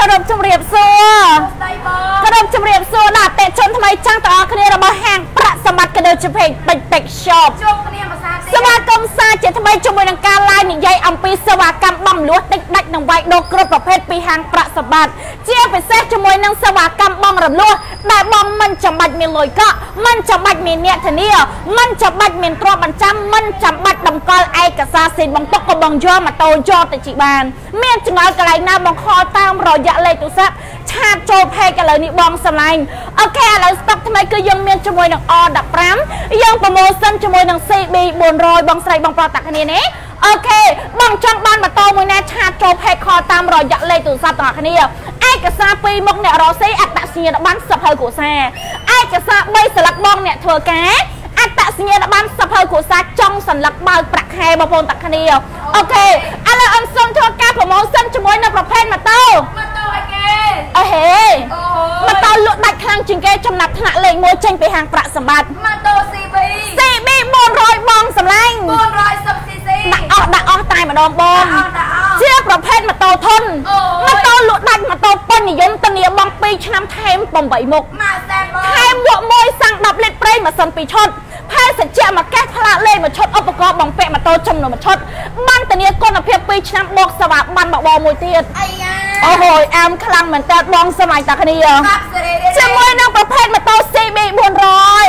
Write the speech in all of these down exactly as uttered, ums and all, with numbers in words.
รบจมเรียบซัวกระดมจมเรียบซัวดาเตะชนทำไมจ้างต่อคดีระบาแห่งประสมัติกระเดินจะเพลงเป็นเป็กชอบสวัสดิ์กรมซาเจทำไมจมวยนังการลายหนึ่งใหญ่อัมพีสวัสดิ์กรรมบ่มล้วนติ๊กดักหนังใบโดกรบประเภทปีหางประสบัติเจี๊ยบไปแทรกจมวยนังสวัสดิ์กรรมบ่มรำล้วนแต่บ่มมันจะบัดมีลอยก็มันจะบัดมีเนี่ยทนี่มันจะบัดมีตรบันจำมันจะบัดดำกอลไอกระซาสินบังตกกบังย่อมาโตย่อแต่จีบานเมียนจะน้อยกระไรหน้าบังคอตามรอยยะเลยตุซับชาโจเพกันเลยนี่บองสลายโอเคแล้วสต็อกทำไมก็ยังเมียนจมวยนังออดับพร้ำยังโปรโมชั่นจมวยนังซีบีบนรอยบองใส่บองปลาตักนี้นี่โอเคบองจังบ้านมาโตมวยแน่ชาโจเพคอตามรอยยะเลยตุซับต่างกันนี่ไอ้กระซาปีมกเนี่ยรอซีอัตตะเสียบ้านสะเพอกูแซ่ไอ้กระซาใบสลักบองเนี่ยเธอแกอัตตะเสียบ้านสะเพอกูแซ่จ้องสันลักบาปรักแฮบพงตักกันนี่โอเคอะไรอันส่งเธอการโปรโมชั่นจมวยนังประเภทมาโตมาโตไอ้เกเออเฮ้มาโตลุดัดคลังจิงเกจำนับถนัดเลยมวยเจงไปหางประสมบัติมาโตซีบีซีบีบนรอยบองสำลังบนรอยสับซีซีดักออกดักออกตายมาโดนบองเชื่อประเภทมาโตทนมาโตลุดัดมาโตปนนิยมตะเนียบองปีชน้ำเทมปมใบมุกเทมบวมวยสั่งดับเล็ดเปรย์มาสันปีชดแพ้เสร็จเจ้ามาแก้พละเล่มาชดอุปกรณ์บองเปะมาโตชมหนูมาชดบ้านตะเนียก้นอภิปีชน้ำบกสวัสดิ์บันบวมวยเตี้ยโอ้โหแอมคลังเหมือนแต่บองสมัยตะคณีจะมวยนักประเภทมาโตซีบีบนรอย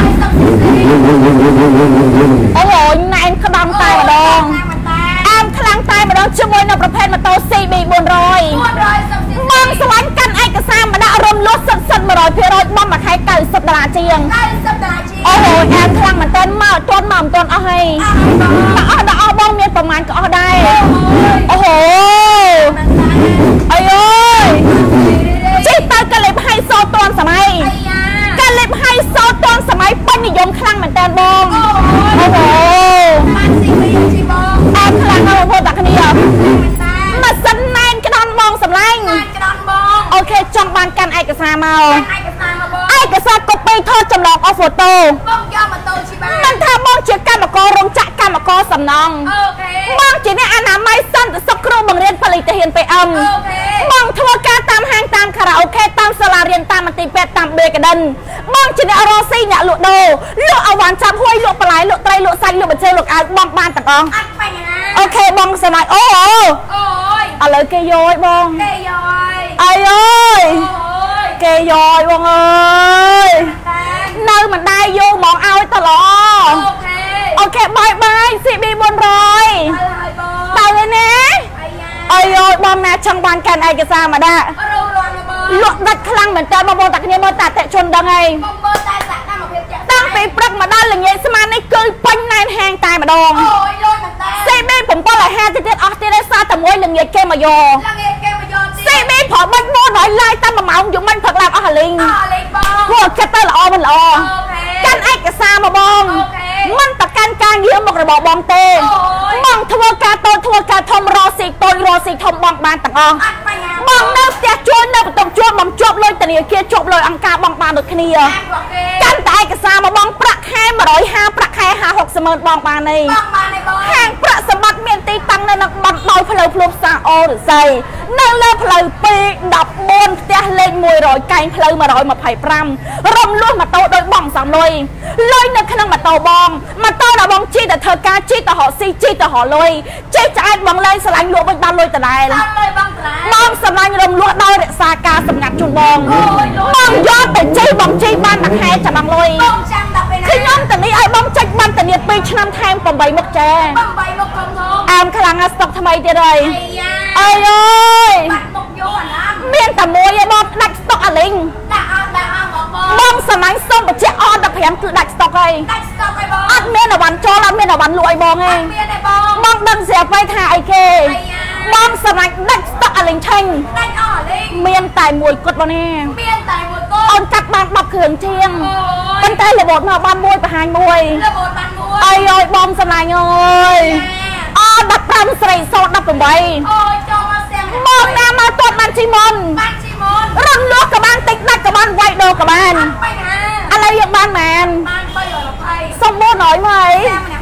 โอ้โหนายขบังตายมาดองแอมคลังตายมาดองจะมวยนักประเภทมาโตซีบีบนรอยบองสวรรค์กันไอ้กระซามมาได้อารมณ์ลดสั่นๆมารอยเพื่อรอยบ้องมาใครเก่าสัปดาห์เจียงโอ้โหแอมคลังเหมือนเต้นมาต้นหม่ำต้นเอาให้แต่เอาแต่เอาบ้องเมียประมาณก็เอาได้โอ้โหไอ้เอ้ยจีตากระเล็บไฮโซตอนสมัยกระเล็บไฮโซตอนสมัยปั้นนิยมคลั่งเหมือนแตนบองโอ้โหแอบคลั่งเอาพวกตักนี้เหรอมาสันแมนกระดอนบองสำลังโอเคจังบานกันไอกระซาเมาไอกระซากบไปทอดจำลองเอาโฟโต้มันทำบองเชียร์กันมากรองจักกันมากรสำนองบองจีเนี่ยอาณาไม่สั้นแต่สักครู่บางเรียนผลิตเฮียนไปอ่ำบองทัวร์การตามห้างตามคาราโอเกะตามสลาเรียนตามมันตีเป็ดตามเบรกกันบองจีเนี่ยอารอซี่เนี่ยลุโดลุเอาหวานจับห้วยลุปลายลุไตรลุไซลุบัเจลุกอาบองบ้านตะกองโอเคบองสมัยโอ้โหอะไรเกยอยบองไอ้เอ้ยเกยอยบองเอ้ยนั่งมันได้โยมองเอาตลอดโอเคบายบายสิบีบนรอยตายเลยนะไอ้โยบอมนะช่างบานกันไอ้กระซามาได้หลุดดัดคลังเหมือนเดิมมาโบตักเนี่ยมาตัดแต่ชนดังไงตั้งปีปรักมาได้หรือไงสมาในเกยปัญนายแหงตายมาดองเซเบ้ผมก็เลยแฮจะเด็ดออกที่ได้ซาแต่มวยหนึ่งไงเกมมาโยเซเบ้พอมันโม่หน่อยไล่ตั้มมาเมาอยู่มันผักลาบอาหารลิงพวกแคตเตอร์ละอมันละอกันไอ้กระซามาบองมันตะการการเยี่ยมบอกระบอบองเตมองทัวร์การโตทัวร์การทอมรอสิโตรอสิทอมบองบานตะกองบองเนื้อเสียชวนเนื้อตรงชวนบองจบเลยแต่เนี่ยเกียร์จบเลยอังกาบองบานดุขณีกันแต่ไอ้กระซามาบองประแค่มาร้อยห้าประแค่ห้าหกเสมอบองบานนี่แห่งประสบัดเมียนตีตังในนักบัดลอยเพลย์พลุซาโอหรือใส่เนื้อเลือเพลย์ปีดับบนเตี้ยเล่นมวยร้อยไก่เพลย์มาร้อยมาไผ่ปรำรมล้วนมาโตโดยบองสามลอยลอยนึกขนมมาโตบองมาโตนะบองจีแต่เธอกาจีแต่หอซีจีแต่หอลอยจีจะไอ้บองเลยสลายลวกบนบ้านลอยแต่ไหนบองสลายลมลวกได้เด็กซากาสำนักจุนบองบองยอดแต่จีบองจีบ้านนักแห่จะบังลอยคือย้อนแต่นี้ไอ้บองจีบ้านแต่เนี่ยปีชน้ำแทงปมใบมกแจแอมคลังสต็อกทำไมเดี๋ยวไรไอ้เอ้ยเมียนแต่มวยไอ้บองดักสต็อกอะไรบองสมัยส้มแบบเจ้าออดแบบแผมคือดักสต็อกไอ้อัดเมียนวันโจลอัดเมียนวันรวยบองไงบองดังเสียไปถ่ายเคบองสมัยดักสต็อกอะไรเช่งเมียนแต่มวยกดบอลแน่ออนกัดบานบับเขื่อนเชียงเป็นแต่เลยบทมาบ้านมวยไปหายมวยไอ้ยบองสมัยเอ้ยออดับปรำใส่โซดดับเป็นใบบองน้ำมาตดมันชิมอนรันลูกกับบ้านติ๊กดักกับบ้านไวโดกับบ้านอะไรอย่างบ้านแมนสมบูรณ์หน่อยไหมบ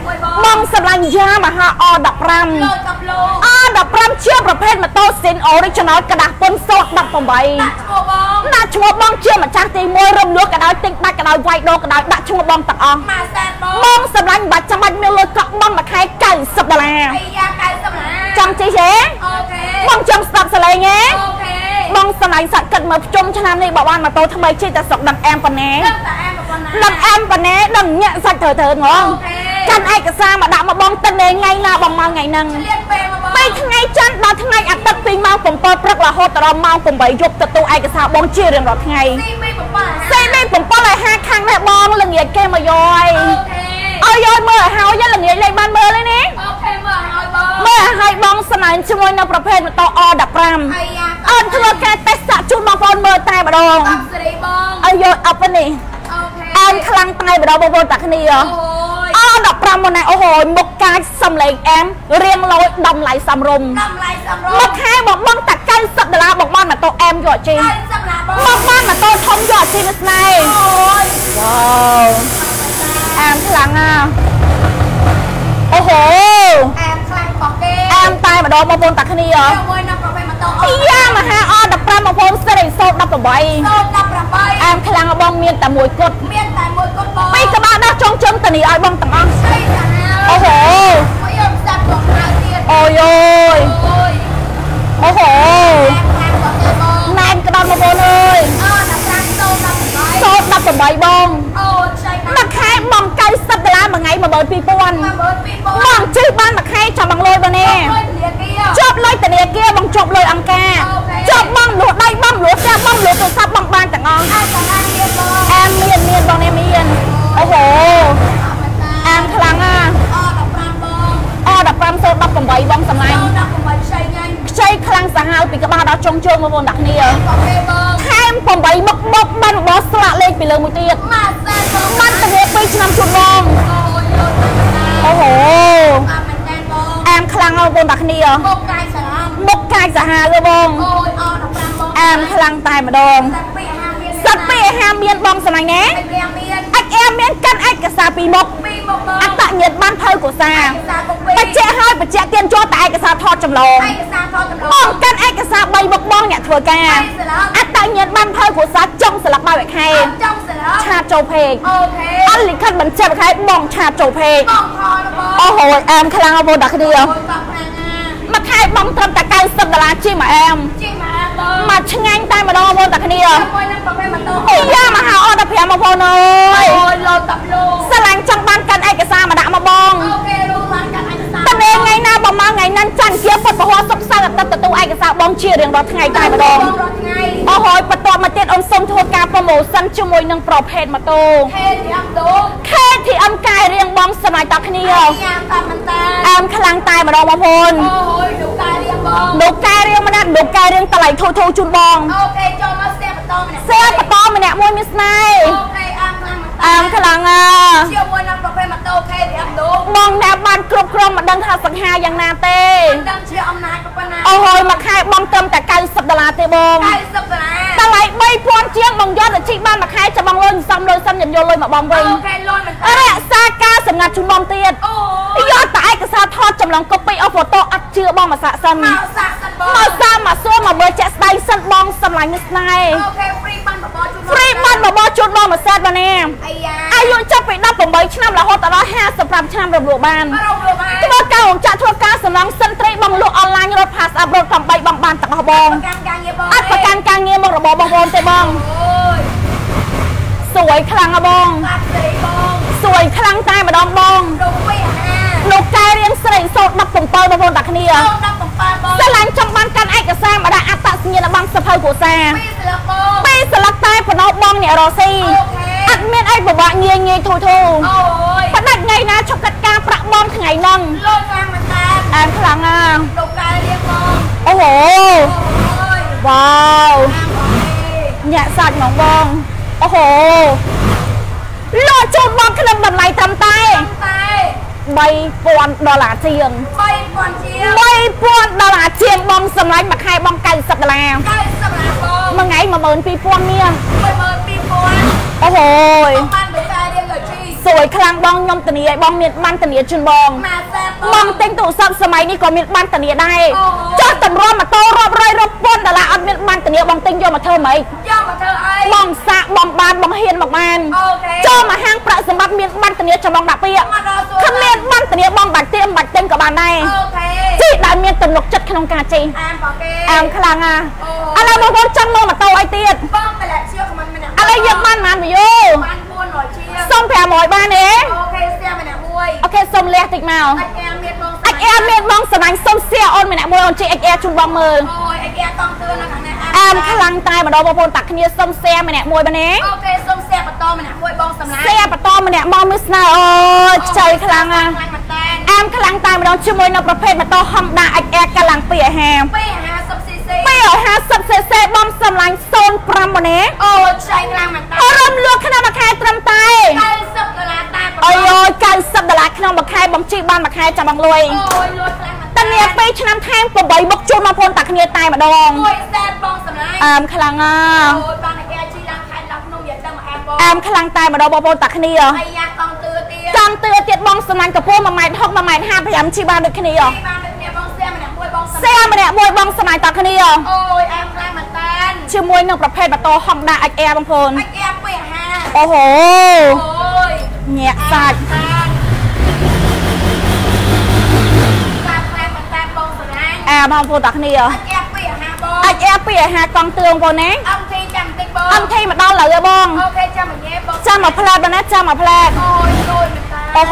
បងសម្លាញ់យ៉ាមហាអដប់ប្រាំអដប់ប្រាំជាប្រភេទម៉ូតូស៊ីន original ក្តាស់ពុនសូដប់ប្រាំដាក់ឈ្មោះបងជាម្ចាស់ទីមួយរំលួសក៏ដោយទិញដាច់ក៏ដោយវាយដោក៏ដោយដាក់ឈ្មោះបងទាំងអស់បងសម្លាញ់បាច់ចាំបាច់មានលុយកក់បងមួយខែเก้าสิบដុល្លារចង់ជិះទេបងចង់ស្ដាប់សលេងទេបងសម្លាញ់សាក់គិតមើលភ្ជុំឆ្នាំនេះបើបានម៉ូតូថ្មីជិះតែស្រុកដឹងអែមប៉ុណ្ណេដឹងអែមប៉ុណ្ណេដឹងញាក់សាច់ត្រូវត្រូវហ្មងកាន់ឯកសារមកដាក់មកបងតិនថ្ងៃណាបងមកថ្ងៃហ្នឹងពីថ្ងៃច័ន្ទដល់ថ្ងៃអាទិត្យពីម៉ោងbảyព្រឹករហូតដល់ម៉ោងeightយប់ទទួលឯកសារបងជារៀងរាល់ថ្ងៃសេមីbảyឲ្យហាខាងនេះបងល្ងាចគេមកយកឲ្យឲ្យយកមើលឲ្យហើយល្ងាចលេខបានមើលទេណាអូខេមើលឲ្យបងមើលឲ្យបងស្នាញ់ជាមួយនៅប្រភេទម៉ូតូអដប់ប្រាំអត់ធ្វើការតេស្តសាក់ជូនបងប្អូនមើលតែម្ដងឲ្យយកអប់នេះអែមខ្លាំងតែម្ដងបងប្អូនតាគ្នាអដប់ប្រាំមុនណាអូហូមុខកាចសំឡេងអែមរៀងលយដំឡៃសំរុំដំឡៃសំរុំមួយខែបងបងតែเก้าสิบដុល្លារបងបានម៉ូតូអែមយកជិះបងបានម៉ូតូធំយកជិះនេះស្នេហ៍អូយវ៉ាវអែមខ្លាំងណាអូហូអែមខ្លាំងរបស់គេអែមតែម្ដងបងប្អូនតាគ្នាជាមួយនឹងប្រភេទម៉ូតូអូយ៉ាមហាអដប់ប្រាំបងប្អូនសេរីសូដប់ប្រាំសូដប់ប្រាំអែមខ្លាំងបងមានតែមួយគត់មានតែមួយគត់បងពីក្បាលដល់ចុងជើងតានីឲ្យបងទាំងអស់អូហូមកយកសាប់បងហើយទៀតអូយអូយអូហូណែនក្តោបបងប្អូនអើយអដប់ប្រាំសូដប់ប្រាំសូដប់ប្រាំបងអូចៃមួយខែបងเก้าสิบដុល្លារមួយថ្ងៃmột nghìn hai trămបងជិះបានមួយខែចាំបងលុយបងនេះជាប់លុយធនាគារបងជាប់លុយអង្គការជាប់បងលក់ដៃបងលក់ផ្ទះបងលក់ទូរស័ព្ទបងបានទាំងអស់អែមមានមានបងនេះមានអូហូអែមខ្លាំងណាអដប់ប្រាំសូដប់ប្រាំបងសម្លាញ់ខ្ចីខ្លាំងសាហាវពីក្បាលដល់ចុងជើងបងប្អូនដាក់គ្នាថែមeightមុខមុខបានរបស់ស្លាកលេខពីលើមួយទៀតបានទៅពីរឆ្នាំជូនបងអូហូអែមខ្លាំងបងប្អូនដាក់គ្នាមុខកាយសាហាវមុខកាយសាហាវបងអូយអដប់ប្រាំបងអែមខ្លាំងតែម្ដងសិតពីអាហារមានបងសម្លាញ់ណាអត់អែមមានកាន់ឯកសារពីរមុខអត្តញ្ញាតបានភៅកុសាបច្ចេកហើយបច្ចេកទៀតចូលតែឯកសារថតចម្លងឯកសារថតចម្លងបងកាន់ឯកសារបីមុខបងអ្នកធ្វើការអត្តញ្ញាតបានភៅកុសាចុងស្លាកបាយខែចុងស្លាកឆាតចូលពេកអូខេអត់លិខិតបញ្ជាក់ខែបងឆាតចូលពេកបងថតបងអូហូអែមខ្លាំងបងដាក់គ្នាមួយខែបងត្រឹមតែเก้าสิบដុល្លារជិះមកអែមជិះមកអែមបងមកឆ្ងាញ់តែម្ដងបងតាគ្នាជាមួយនឹងប្រភេទម៉ូតូអូយ៉ាមហាអដប់ប្រាំបងប្អូនអើយអូយលោតតាប់លោស្រឡាញ់ចង់បានកាន់ឯកសារមកដាក់មកបងអូខេលោកបានកាន់ឯកសារតែថ្ងៃណាបងមកថ្ងៃណាច័ន្ទជាពុតពហុសុខសៅរ៍អាទិត្យទទួលឯកសារបងជារៀងរាល់ថ្ងៃតែម្ដងអូហើយបន្ទាប់មកទៀតអូនសូមធ្វើការប្រូម៉ូសិនជាមួយនឹងប្រភេទម៉ូតូ เค ที เอ็ม ដូ เค ที เอ็ม កែរៀងបងសម្រាប់តាគ្នាអែមខ្លាំងតែម្ដងបងប្អូនអូយដូកែរៀងបងដូកែរៀងម្នាក់ដូកែរៀងតម្លៃធូរធូរជូនបងអូខេចូលមកស្ទះបន្តម្នាក់ស្ទះបន្តម្នាក់មួយមានស្នេហ៍អូខេអែមខ្លាំងអែមខ្លាំងអាជាមួយនឹងប្រភេទម៉ូតូ เค ที เอ็ม ដូបងណាបានគ្រប់គ្រងមិនដឹងថាសង្ហាយ៉ាងណាទេមិនដឹងជាអំណាចប៉ុណ្ណាអូហើយមួយខែបងត្រឹមតែเก้าสิบដុល្លារទេបងเก้าสิบដុល្លារតម្លៃបីពាន់ជាងបងយកទៅជីកបានមួយខែចាំបងលុយសំលុយសិនខ្ញុំយកលុយមកបងវិញអូខេលុយមិនអរសាការសម្ងាត់ជូនបងទៀតអូយកតែឯកសារថតចម្លងកូពីអូហ្វូតូអត់ជឿបងមកសាក់សិនមកសាក់សិនបងមកសាមកសួរមកមើលចាក់ស្ដែងសិនបងសម្លាញ់នេះស្នេហ៍អូខេហ្វ្រីបានបបោជូនហ្វ្រីបានបបោជូនបងមកសាត់បងណាអាយ៉ាអាយុចាប់ពីeighteenឆ្នាំរហូតដល់ห้าสิบห้าឆ្នាំរំលោះបានរំលោះបានធ្វើការអង្គចាក់ធ្វើការសម្លងសិនត្រីបងលក់អនឡាញរត់ pass up រត់eightបងបានទាំងអស់បងអត់ប្រកាន់ការងារមករបស់បងប្អូនទេបងអូយសួយខ្លាំងហ៎បងសួយខ្លាំងតែម្ដងបងលោកកែរៀងស្រីសូត្រ17បងប្អូនតាគ្នាស្រឡាញ់ចង់បានកាន់ឯកសារមកដាក់អត្តសញ្ញាណប័ណ្ណសភៅគ្រួសារពីរស្លឹកតែប៉ុណ្ណោះបងអ្នករស់ស៊ីអត់មានអីពិបាកងាយងាយធូរធូរអូយបដាច់ថ្ងៃណាឈប់កាត់ការប្រាក់បងថ្ងៃហ្នឹងលុយខ្លាំងមែនតើអែមខ្លាំងណាលោកកែរៀងបងអូហូវ៉ាវញាក់សាច់ហ្មងបងអូហូលក់ជូនបងក្នុងតម្លៃត្រឹមតែបីពាន់ដុល្លារជាងបីពាន់ជាងបីពាន់ដុល្លារជាងបងសម្លាញ់មួយខែបងเก้าสิบដុល្លារเก้าสิบដុល្លារបងមួយថ្ងៃmột nghìn hai trămមាសមួយnghìn hai trămអូហូយបានលោកកែរៀងឲ្យជីសสวยคลังบองยมตะเนียบองเมียนบ้านตะเนียจุนบองบองเต็งตู่ซับสมัยนี้ก็เมียนบ้านตะเนียได้เจ้าตำรวจมาโตรอบไรรอบปนแต่ละอันเมียนบ้านตะเนียบองเต็งโยมาเธอไหมบองสะบองบานบองเฮียนบองบานเจ้ามาห้างประสมบัติเมียนบ้านตะเนียจะบองดับเปียขเมียนบ้านตะเนียบองบัดเตี้ยมบัดเต็งกับบานได้จีได้เมียนตำรวจจัดขนมกาจีแอมคลังอ่ะอะไรบางคนจังโมมาโตไอเตี้ยอะไรเยอะบ้านมันไปอยู่ส้มแผ่หมอยบ้านเองโอเคเสียมันหนักมวยโอเคส้มเลี้ยติกเมาไอแอร์เมียนบองไอแอร์เมียนบองสมัยส้มเสียอ่อนมันหนักมวยอ่อนจีไอแอร์ชุนบองมือโอ้ยไอแอร์ต้องเตือนนะคะเนี่ยแอมพลังตายมาโดนบอลตักขณีส้มเสียมันหนักมวยบ้านเองโอเคส้มเสียปะตอมันหนักมวยบองสำนักเสียปะตอมันหนักมองมิสนาโอ้ใจพลังอ่ะแอมพลังตายมาโดนชั่วโมงในประเภทมาโตฮอมดาไอแอร์กำลังเปียแฮมเปียแฮมส้มซีซีเปียแฮมส้มเซเซบองสำลังโซนปรำบ้านเองโอ้ใจพลังมันตายรำเลือกขนาดมาแค่ตรำตายโอ้ยการสับดาราขนมบักไข่บอมจีบ้านบักไข่จับบางลอยตอนนี้ไปชนะแทงปบใบบกจูนมาพลตักเนียตายมาดองแอมคลังอ่ะแอมคลังตายมาดองบอลตักเนียจำเตือนเจ็ดบองสนันกับพวกมาใหม่ทอกมาใหม่ห้าพยายามชีบ้านดึกเนียเสียมาเนี่ยมวยบองสนันตักเนียชื่อมวยหนึ่งประเภทประตูฮองดาไอแอร์บางคนโอ้โหเงียบสัตว์แอร์บางคนตักเนียไอแอร์เปียหากองเตือนคนนี้อัมทีมาดอนเหลือบองจ้ามาพลาดนะจ้ามาพลาดโอ้โห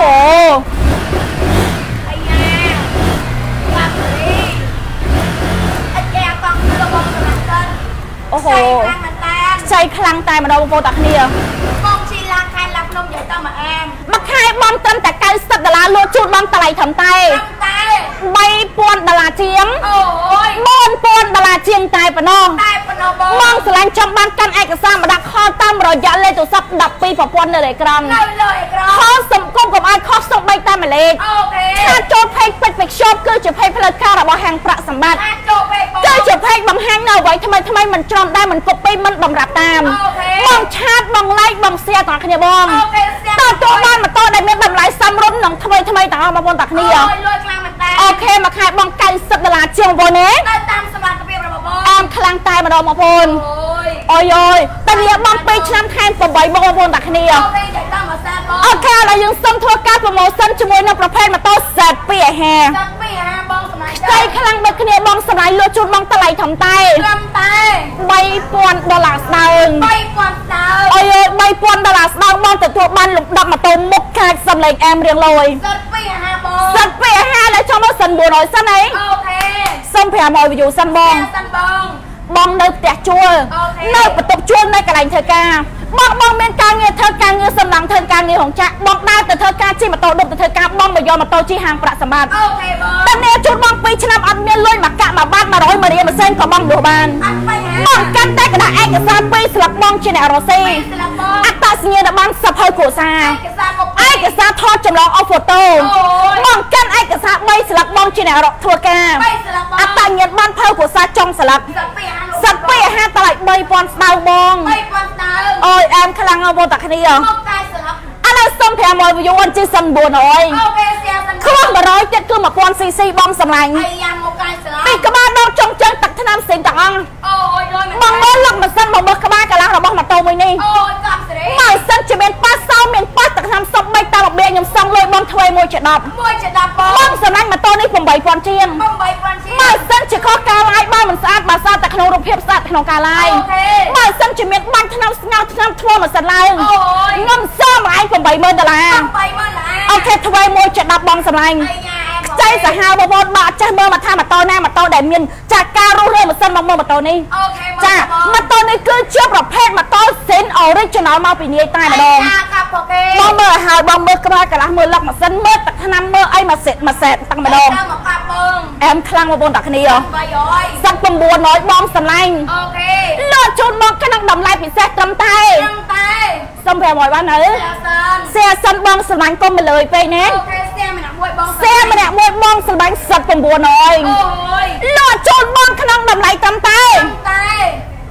โอ้โหใจคลังตายมาโดนโปตักเนียบองชีลาคายรับนมใหญ่ต้องมาแอมมาคายบอมตั้งแต่การสับดาราโลจูดบอมตะไลทำไตใบปวนดาราเจียมบอนปวนดาราเจียงตายปะน้องมองสลังจำบันกันเอกสารมาดักข้อตั้มรอยยันเลยตัวซับดับปีพอปวนเลยกรังข้อสมกงกับไอข้อสมใบตามมาเลยถ้าโจเพกเป็นเป็กชอบก็จะเพกเพลิดค่าระบแห่งประสมบัติก็จะเพกบังแห้งเอาไว้ทำไมทำไมมันจอมได้มันกบไปมันบังรับตามมองชาติมองไล่บังเสียต่างขยบอมต่อตัวบ้านมาต่อได้เม็ดบังไล่ซ้ำรุ่นหนังทำไมทำไมต่างมาบนตักนี่อ่ะโอเคมาขายบังไก่สับดาราเชียงบนเนี้ยแอมคลังตายมาดอมมาพลโอ้ยโอ้ยแต่เนี่ยบังไปชนะแทนปะใบบงบนตักนี่อ่ะโอเคเรายังซ้ำทัวร์การโปรโมชั่นช่วยในประเภทมาต่อเสร็จเปียแฮใจคลังบังเนี่ยบังสลายเลือดจุดบังตะไลทำไตใบปวนดาราสดาวใบปวนดาวโอ้ยใบปวนดาราสดาวบังแต่ตัวบันหลุดดับมาตัวมุกแขกสำเร็จแอมเรียงลอยสัตว์เปียฮาบองสัตว์เปียฮาแล้วชอบมาสันบัวหน่อยสันไหนโอเคส้มแผ่มอยไปอยู่สันบองบองเดินแต่ชัวเนื้อประตูชัวในกระไรเธอกาบองบองเป็นการเงินเธอการเงินสำนักเธอการเงินของจ๊ะบองได้แต่เธอการชี้มาโตดมแต่เธอการบองมายอมมาโตชี้ห่างประสมบัติแต่เนี่ยชุดบองปีชนะอันเมียนลอยมากะมาบ้านมาร้อยมาเรียนมาเส้นก็บองดูบานบองกันแต่กระดาษเอกสารปีสลับบองเชนเอโรซีอัตตาเสียดบังสะเพยโกซาเอกสารทอดจำลองเอาโฟโต้บองกันเอกสารใบสลับบองเชนเอโรทัวร์กาอัตตาเงียบบ้านเพยโกซาจงสลับสัตว์เปียห้าตลาดใบปอนดาวบองโอ้ยแอมคลังเอาโบตักนี่อ่ะอะไรส้มแผ่มอยวิวอันจีสันบัวหน่อยเครื่องบร้อยเจ็ดคือมาปอนซีซีบอมสำลังปีกบ้านดอกจงเจงตักทนามเสียงตักอังบองเมื่อหลังมาสั้นบองเมื่อกบ้านกันแล้วเราบองมาโตมือนี่หมายสั้นจะเป็นป้าเศร้าเมียนป้าตักทนามส้มใบตาบเบียงยำซองเลยบองทเวมวยจะดับบองสำลังมาโตนี่ผมใบปอนเทียนหมายสั้นจะข้อกาไล่บ้านมันสะอาดมาซาแต่ขนมรูปเพียบสะอาดขนมกาไล่หมายสั้นจะเมียนบ้านทนามเงาทนามทั่วมาสั่นไล่เงินซ้ำไอ้ผมใบเมื่อตะลาโอเคทวายมวยจะดับบองสำลังใจสหาวบอลบาจะเมื่อมาท่ามาโตหน้ามาโตแดดเมียนจากการรู้เรื่องมาเส้นบองเมื่อมาโตนี่จ้ามาโตนี่คือเชื่อประเภทมาโตเซนออริจินอลมาปีนี้ตายมาดองบองเมื่อหายบองเมื่อกระกระละเมื่อหลักมาเส้นเมื่อตักทนำเมื่อไอ้มาเสร็จมาเสร็จตั้งมาดองแอมคลั่งมาบนตักนี่อ่ะสักปมบัวน้อยบองสำลังเลือดชุนบองขนังดำลายปีแซ่ตำไตส้มแผ่หมอยบ้านไหนเสียสันบองสำลังก้มไปเลยไปเน้นเสียมันเนี่ยมวยบองสำลังสัตว์ปมบัวน้อยเลือดชุนบองขนังดำลายตำไตป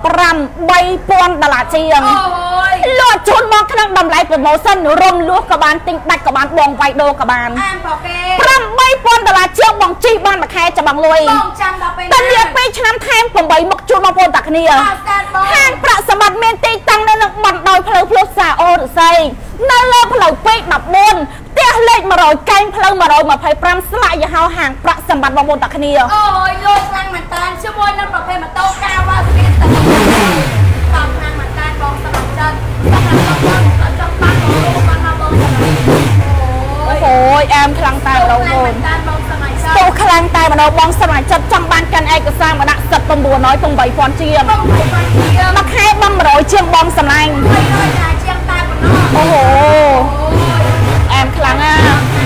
ប្រាំបីពាន់ដុល្លារជាងលក់ជូនមកក្នុងតម្លៃ promotion រំលោះក៏បានទិញដាច់ក៏បានបងវាយដូរក៏បានប្រាំបីពាន់ដុល្លារជាងបងជីបានមួយខែចាំបងលុយតែលៀបពេលឆ្នាំថែមប្រាំបីមកជូនបងប្អូនតាគ្នាហាងប្រាក់សម្បត្តិមានទីតាំងនៅនឹងបណ្ដោយផ្លូវភ្លុះសាអូរស័យនៅលើផ្លូវពេជ្រ ដប់បួន ផ្ទះលេខ một trăm កែងផ្លូវ một trăm hai mươi lăm ស្លាកយីហោហាងប្រាក់សម្បត្តិបងប្អូនតាគ្នាអូយលុយខ្លាំងមែនតើជាមួយនឹងប្រភេទម៉ូតូកាវ៉ាស្វីតតាមខាងមែនតើបងសម្រាប់ចិត្តបងចង់បានបងបានមកបងអូយអែមខ្លាំងតែម្ដងបងស្ទូខ្លាំងតែម្ដងបងសម្រាប់ចិត្តចង់បានកាន់ឯកសារមកដាក់សិត៩ប្រាំបីពាន់ជាងមួយខែបងmột trămជាងបងសម្លាញ់អូហូអែមខ្លាំងណា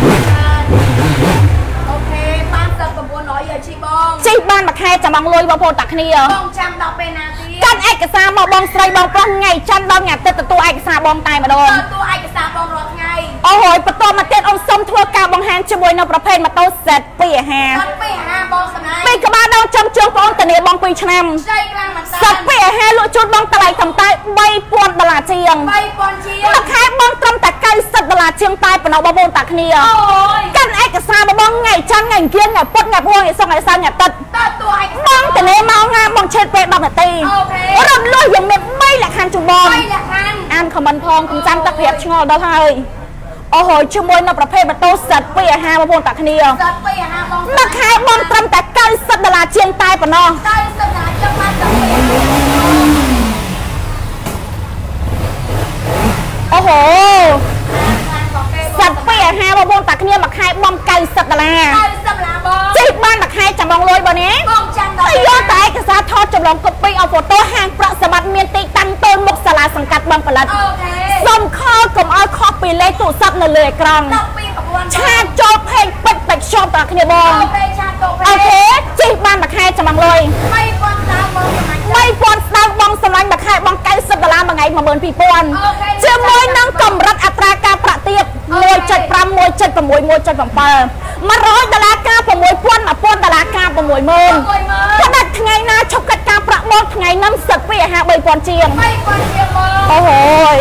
អូខេបានសិត៩ប្រាំបីជីបងជីបានមួយខែចាំបងលុយបងប្អូនតាគ្នាបងចាំដល់ពេលណាទៀតកាន់ឯកសារមកបងស្រីបងប្រុសថ្ងៃច័ន្ទដល់ថ្ងៃអាទិត្យទទួលឯកសារបងតែម្ដងទទួលឯកសារបងរាល់ថ្ងៃអូហូបន្តមកទៀតអូនសុំធ្វើការបង្ហាញជាមួយនៅប្រភេទម៉ូតូសេតពីអាហារសេតពីអាហារបងសម្លាញ់ពីក្បាលដល់ចំជើងបងតានីបងពីរឆ្នាំសេតពីអាហារលក់ជូនបងតម្លៃត្រឹមតែបីពាន់ដុល្លារជាងបីពាន់ជាងមួយខែបងត្រឹមតែកៅសិបដុល្លារជាងតែប៉ុណ្ណោះបងប្អូនតាគ្នាអូយកាន់ឯកសារបងថ្ងៃច័ន្ទថ្ងៃអង្គារថ្ងៃពុធថ្ងៃព្រហស្បតិ៍ថ្ងៃសុក្រថ្ងៃសៅរ៍ថ្ងៃអាទិត្យតើតួឯកសារបងតានីមកងាបងឆេតពេលដប់នាទីអូខេរំលោះយ៉ាងមានបីលក្ខខណ្ឌជូនបងបីលក្ខខណ្ឌអានខមមិនផងខ្ញុំចាំទឹកប្រាប់ឆ្ងល់ដល់ហើយអូហូជាមួយនៅប្រភេទម៉ូតូសេតពីអាហារបងប្អូនតាគ្នាសេតពីអាហារបងមួយខែបងត្រឹមតែកៅសិបដុល្លារជាងតែប៉ុណ្ណោះកៅសិបដុល្លារជាងបានតែអូហូសេតពីអាហារបងប្អូនតាគ្នាមួយខែបងកៅសិបដុល្លារកៅសិបដុល្លារបងជីបានមួយខែចាំបងលុយបងណាបងចាំដល់យកតែឯកសារថតចម្លងកូពីអូហ្វូតូហាងប្រាក់សម្បត្តិមានទីតាំងតូនមុខសាលាសង្កាត់បងផលិតអូខេសុំខលកុំឲ្យខុសពីលេខទូរស័ព្ទនៅលើអេក្រង់ឆាតចូលផេកពេចពេចខ្ញុំតាគ្នាបងអូខេឆាតចូលផេកអូខេជីបានមួយខែចាំបងលុយបីពាន់ស្ដើងបងសម្លាញ់បីពាន់ស្ដើងបងសម្លាញ់មួយខែបងកៅសិបដុល្លារមួយថ្ងៃមួយម៉ឺនពីរពាន់ជាមួយនឹងកម្រិតអត្រាការប្រាក់ទាបមួយចុចប្រាំ មួយចុចប្រាំមួយ មួយចុចប្រាំbảy មួយរយដុល្លារការ៦ពាន់ មួយពាន់ដុល្លារការ៦ម៉ឺនផ្ដាច់ថ្ងៃណាឈប់កាត់ការប្រាក់បងថ្ងៃហ្នឹងសិតពីអាហារបីពាន់ជាងបីពាន់ជាងបងអូហូយ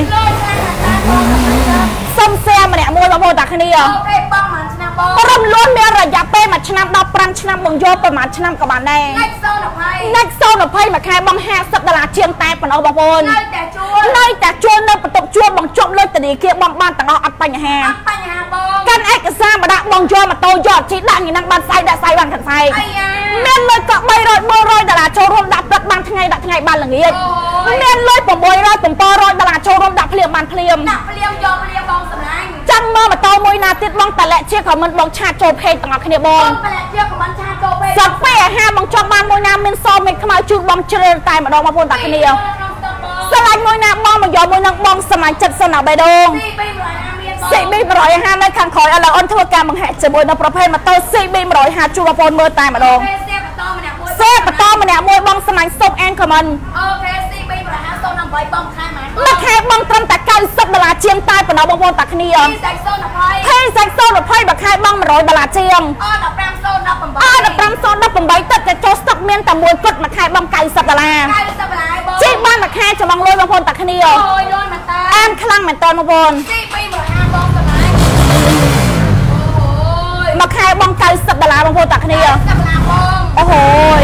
សុំសែម្នាក់មួយបងប្អូនតាគ្នាអូខេបងមួយឆ្នាំបងរំលន់មានរយៈពេលមួយឆ្នាំដល់ប្រាំឆ្នាំបងយកប្រហែលឆ្នាំក៏បានដែរ next zone 20 next zone 20មួយខែបងห้าสิบដុល្លារជាងតែប៉ុណ្ណោះបងប្អូននៅតែជួលនៅតែជួលនៅបន្ទប់ជួលបងជប់លើធនាគារបងបានទាំងអស់អត់បញ្ហាអត់បញ្ហាបងកាន់ឯកសារមកដាក់បងយកម៉ូតូយកជីដាក់ញ៉ាំបានស្អែកដាក់ស្អែកបានខាងស្អែកមានលុយក៏បីរយ bốnរយដុល្លារចូលរួមដាក់ព្រឹកបានថ្ងៃដាក់ថ្ងៃបានល្ងាចមានលុយប្រាំបីរយ bảyរយដុល្លារចូលរួមដាក់ភ្លាមបានភ្លាមដាក់ភ្លាមយកភ្លាមបងសម្លាញ់ចាំមើលម៉ូតូមួយណាទៀតបងតលាក់ជាខមមិនបងឆាតចូលเพจទាំងអស់គ្នាបងបងតលាក់ជាខមមិនឆាតចូលเพจសិតពេលអាហារបងចង់បានមួយណាមានសមេឃខ្មៅជូនបងជ្រើតែម្ដងបងប្អូនតាគ្នាស្រឡាញ់មួយណាបងមកយកមួយនឹងបងសមាជិកសិនណាបេដងស៊ីប៊ីmột trăm hai mươiនៅខាងក្រោយឥឡូវអូនធ្វើការបង្ហាញជាមួយនៅប្រភេទម៉ូតូស៊ីប៊ីmột trăm hai mươiជួបបងប្អូនមើលតែម្ដងសេបន្តម្នាក់មួយបងសម្លាញ់សុំអានខមមិនអូខេស៊ីប៊ីmột trăm hai mươiសូមដើម្បីបងខែម៉ានមួយខែបងត្រឹមតែកៅសិបដុល្លារជាងតែប៉ុណ្ណោះបងប្អូនតាគ្នាហេសាច់សូន20ហេសាច់សូន20មួយខែបងmột trămដុល្លារជាងអូដប់ប្រាំសូនដប់ប្រាំអត់ដប់ប្រាំសូនដប់ប្រាំទឹកតែចូលស្តុកមានតែមួយគត់មួយខែបងកៅសិបដុល្លារកៅសិបដុល្លារបងជីបានមួយខែចាំបងលុយបងប្អូនតាគ្នាអូយលុយមែនតើអានខ្លាំងមែនតើបងប្អូនស៊ីប៊ីmột trăm hai mươiបងសម្លាញ់អូយមួយខែបងកៅសិបដុល្លារបងប្អូនតាគ្នាសិបដុល្លារបងអូហូយ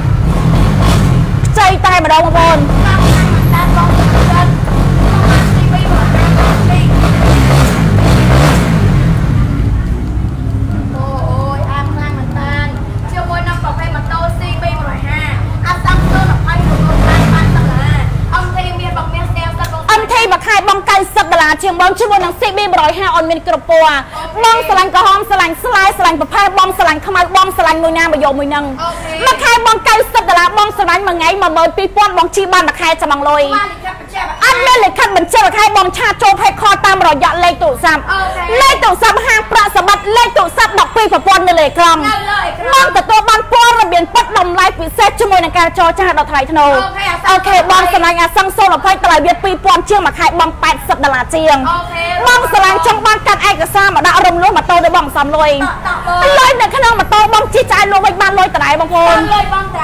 ខ្ចីតែម្ដងបងប្អូនតែបងចិត្តស៊ីប៊ីmột trăm hai mươiអូអូយអានខ្លាំងមែនតើជាមួយនឹងប្រភេទម៉ូតូស៊ីប៊ីmột trăm hai mươiអាសាំសូន20របស់បានបានដុល្លារអំធីមានបងមានសែលសិតបងអំធីមួយខែបងកៅសិបដុល្លារជាងបងជាមួយនឹងស៊ីប៊ីmột trăm hai mươiអត់មានគ្រប់ពណ៌បងស្រឡាញ់ក្រហមស្រឡាញ់ស្លាយស្រឡាញ់ប្រផេះបងស្រឡាញ់ខ្មៅបងស្រឡាញ់មួយណាមកយកមួយនឹងមួយខែបងកៅសិបដុល្លារបងស្រឡាញ់មួយថ្ងៃមួយម៉ឺនពីរពាន់បងជីបានមួយខែចាំបងលុយអត់មានលិខិតបញ្ជាក់មួយខែបងឆាតចូលផេកខលតាមរយៈលេខទូរស័ព្ទលេខទូរស័ព្ទហាងប្រាក់សម្បត្តិលេខទូរស័ព្ទដប់ពីរប្រព័ន្ធនៅលើអេក្រង់បងទទួលបានព័ត៌មានពិតតម្លៃពិសេសជាមួយនឹងការចរចាដល់ថ្លៃថ្នូរអូខេបងស្រឡាញ់អាសង្សូន20តម្លៃវាពីរពាន់ជាងមួយខែបងแปดสิบដុល្លារជាងបងស្រឡាញ់ចង់បានកាត់ឯកសារមកដាក់រំលោះម៉ូតូឲ្យបងសំលុយលុយនៅក្នុងម៉ូតូបងជិះចាយលុយវិញបានលុយតដែរបងប្អូនលុយបងតដែរ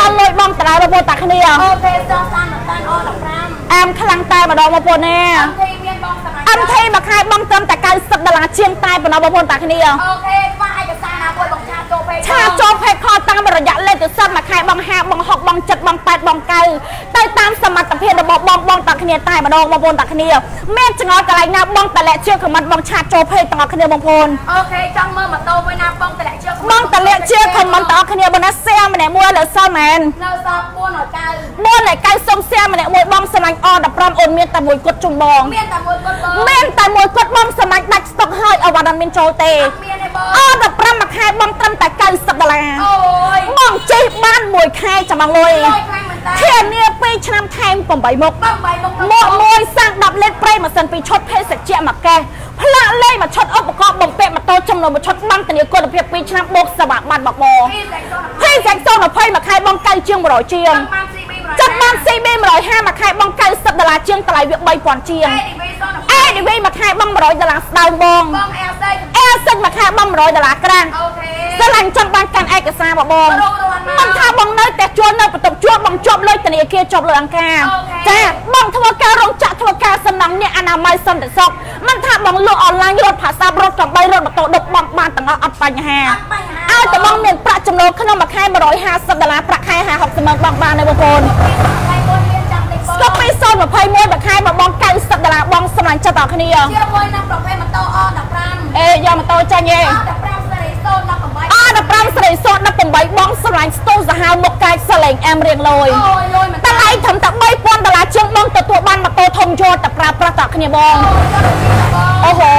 លុយបងតើបងប្អូនតាគ្នាអូខេស្រស់ស្អាតមែនតើអូដប់ប្រាំអាមខ្លាំងតែម្ដងបងប្អូនណាអមធីមួយខែបងត្រឹមតែเก้าสิบដុល្លារជាងតែប៉ុណ្ណោះបងប្អូនតាគ្នាអូខេខ្វះឯកសារណាមួយបងឆាចូលពេកឆាចូលពេកខលតាមរយៈលេខទូរស័ព្ទមួយខែបងห้าបងหกបងเจ็ดបងแปดបងเก้าទៅតាមសមត្ថភាពរបស់បងបងតាគ្នាតែម្ដងបងប្អូនតាគ្នាមានចង្អល់កន្លែងណាបងតលាក់ជឿខមមិនបងឆាចូលពេកទាំងអស់គ្នាបងប្អូនអូខេចង់មើលម៉ូតូមួយណាបងតលាក់ជឿបងតលាក់ជឿខមមិនទាំងអស់គ្នាបងណាសៀម្នាក់មួយលើសល់មែននៅសល់bốnរកៅbốnរកៅសុំសៀម្នាក់មួយបងសម្លាញ់អដប់ប្រាំអូនមានតែមួយគត់ជុំបងមានតែមួយគត់បងមានតែមួយគត់បងសម្លាញ់ដាច់ស្តុកហើយអវ៉ាន់មានចូលទេអដប់ប្រាំមួយខែបងត្រឹមតែเก้าสิบដុល្លារអូយបងចេះបានមួយខែចាំបងលុយធានាពីរឆ្នាំថែមแปดមុខមកមួយសាំងដប់លីត្រប្រេងម៉ាស៊ីនពីរឈុតភេសជ្ជៈមួយកេះផ្លាកលេខមួយឈុតឧបករណ៍បំពាក់ម៉ូតូចំនួនមួយឈុតបានធានាគុណភាពពីរឆ្នាំបូកសវ៉ាបានបបោភេសជ្ជៈยี่สิบមួយខែបងเก้าជាងmột trămជាងចាប់បាន ซี บี một trămห้าមួយខែបងเก้าสิบដុល្លារជាងតម្លៃវា三nghìnជាង เอ ดี วี មួយខែបងmột trămដុល្លារស្ដើងបងអែលសិចមួយខែបងmột trămដុល្លារក្រាស់ស្រឡាញ់ចង់បានកាន់ឯកសារបងបងមិនថាបងនៅតែជួលនៅបន្ទប់ជួលបងជាប់លុយធនាគារជាប់លុយអង្គការចាបងធ្វើការរោងចក្រធ្វើការសំណង់អ្នកអនាម័យសន្តិសុខមិនថាបងលក់អនឡាញរត់ភាសារត់ចំបីរត់ម៉ូតូដឹកបងបានទាំងអស់អត់បញ្ហាឲ្យតែបងមានប្រាក់ចំណូលក្នុងមួយខែmột trămห้าสิบដុល្លារប្រាក់ខែห้าหกสิบម៉ឺនបងបានទេបងប្អូនស្តុកពីศูนย์ยี่สิบเอ็ดមួយខែមកបងเก้าสิบដុល្លារបងសម្លាញ់ចិត្តដល់គ្នាជាមួយនឹងប្រភេទម៉ូតូអដប់ប្រាំអេយកម៉ូតូចាញ់ឯងអដប់ប្រាំសេរីសូនដប់ប្រាំអដប់ប្រាំសេរីសូនដប់ប្រាំបងសម្លាញ់ស្ទូសាហាវមុខកាយសលេងអែមរៀងលយអូយលយមែនតើឯងត្រឹមតែ三nghìnដុល្លារជាងបងទទួលបានម៉ូតូធំយកតែប្រើប្រាស់ដល់គ្នាបងអូហូ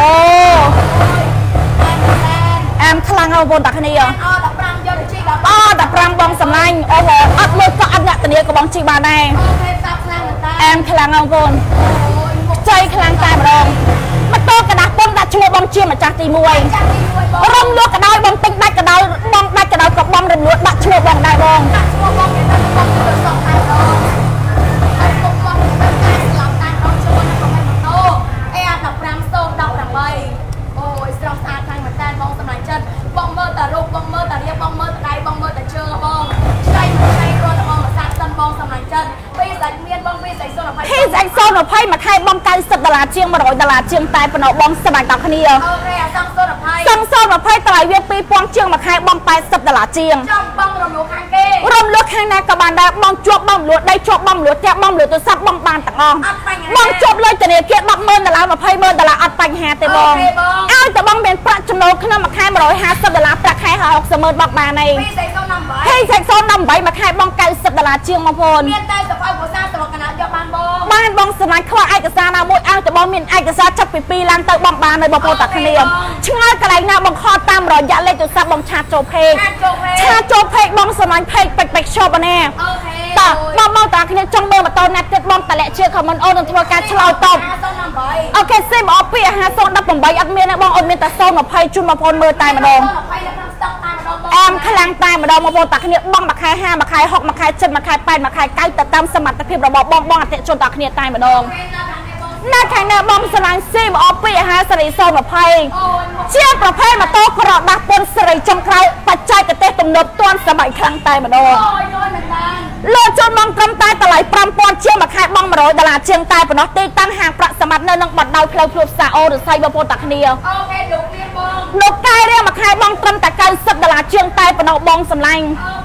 អែមខ្លាំងហើយបងប្អូនតាគ្នាអដប់ប្រាំយកទៅជីដល់អដប់ប្រាំបងសម្លាញ់អូហូអត់មើលក៏អត់អ្នកធានាក៏បងជីបានដែរអែមខ្លាំងបងប្អូនใจខ្លាំងតែម្ដងម៉ូតូកដាស់ពងដាក់ឈ្មោះបងជាម្ចាស់ទីមួយរំលួកក៏ដោយបងទិញដាច់ក៏ដោយបងដាច់ក៏ដោយក៏បងរំលួកដាក់ឈ្មោះបងដែរបងដាក់ឈ្មោះបងគេទៅបងទៅសក់តែម្ដងហើយពុកបងទៅតែស្លាប់តាមដងឈ្មោះនៅក្នុងម៉ូតូអេដប់ប្រាំសូនដប់ប្រាំអូយស្រស់ស្អាតខ្លាំងមែនតើបងសម្លាញ់ចិត្តបងមើលតែរូបបងមើលតែរាងបងមើលតែដៃបងមើលតែជើងបងឆ្នៃឆ្នៃរត់បងមកសាក់សិនបងសម្លាញ់ចិត្តពីសាច់មានបងពីសាច់សូនยี่สิบពីសាច់សូនยี่สิบមួយខែបងเก้าสิบដុល្លារជាងmột trămដុល្លារជាងតែប៉ុណ្ណោះបងសម្រាប់ដល់គ្នាអូខេអាសងសូនยี่สิบសងសូនยี่สิบតម្លៃវាពីរពាន់ជាងមួយខែបងแปดสิบដុល្លារជាងចាំបងរំលោះខាងគេរំលោះខាងណាក៏បានដែរបងជាប់បងលួចដៃជាប់បងលួចផ្ទះបងលួចទូរស័ព្ទបងបានទាំងអស់បងជាប់លុយធនាគារដប់ម៉ឺនដុល្លារยี่สิบម៉ឺនដុល្លារអត់បញ្ហាទេបងឲ្យតែបងមានប្រាក់ចំណូលក្នុងមួយខែmột trămห้าสิบដុល្លារប្រាក់ខែหกสิบម៉ឺនបងបានឯងពីសាច់សូនยี่สิบពីសាច់សូនยี่สิบមួយខែបងเก้าสิบដុល្លារជាងបងប្អូនមានតែសភៅភាសាត្រកណាយកបានបងបានបងសម្រាប់ខ្វះឯកសារណាមួយឲ្យតែបងមានឯកសារចាប់ពីពីរឡើងទៅបងបានហើយបងប្អូនតាគ្នាឆ្ងល់កន្លែងណាបងខលតាមរយៈលេខទូរស័ព្ទបងឆាតចូលពេកឆាតចូលពេកបងសម្រាប់ពេកពេកពេកឈប់ណាអូខេតើបងបងតាគ្នាចង់មើលម៉ូតូណាត់ទៀតបងតលាក់ជឿខមមិនអូននឹងធ្វើការឆ្លើយតបអូខេស៊ីមអពីអាហារศูนย์ยี่สิบแปดអត់មានទេបងអូនមានតែศูนย์ยี่สิบជូនបងប្អូនមើលតែម្ដងអែមខ្លាំងតែម្ដងបងប្អូនតាគ្នាបងមួយខែห้าមួយខែหกមួយខែเจ็ดមួយខែแปดមួយខែเก้าទៅតាមសមត្ថភាពរបស់បងបងអតិជនតាគ្នាតែម្ដងនៅខាងណាបងស្រឡាញ់ស៊ីមអពីអាហារសេរីศูนย์ยี่สิบជាប្រភេទម៉ូតូក្រដាស់ពន្ធសេរីចុងក្រោយបច្ចេកទេសទំនើបទាន់សម័យខ្លាំងតែម្ដងលើចូលបងត្រឹមតែតម្លៃfive nghìnជាងមួយខែបងmột trămដុល្លារជាងតែប៉ុណ្ណោះទីតាំងហាងប្រាក់សមត្ថនៅនឹងបណ្ដោយផ្លូវភ្លុបសាអូរស័យបងប្អូនតាគ្នាអូខេលោកមានបងលោកកែរៀងមួយខែបងត្រឹមតែเก้าสิบដុល្លារជាងតែប៉ុណ្ណោះបងសម្លាញ់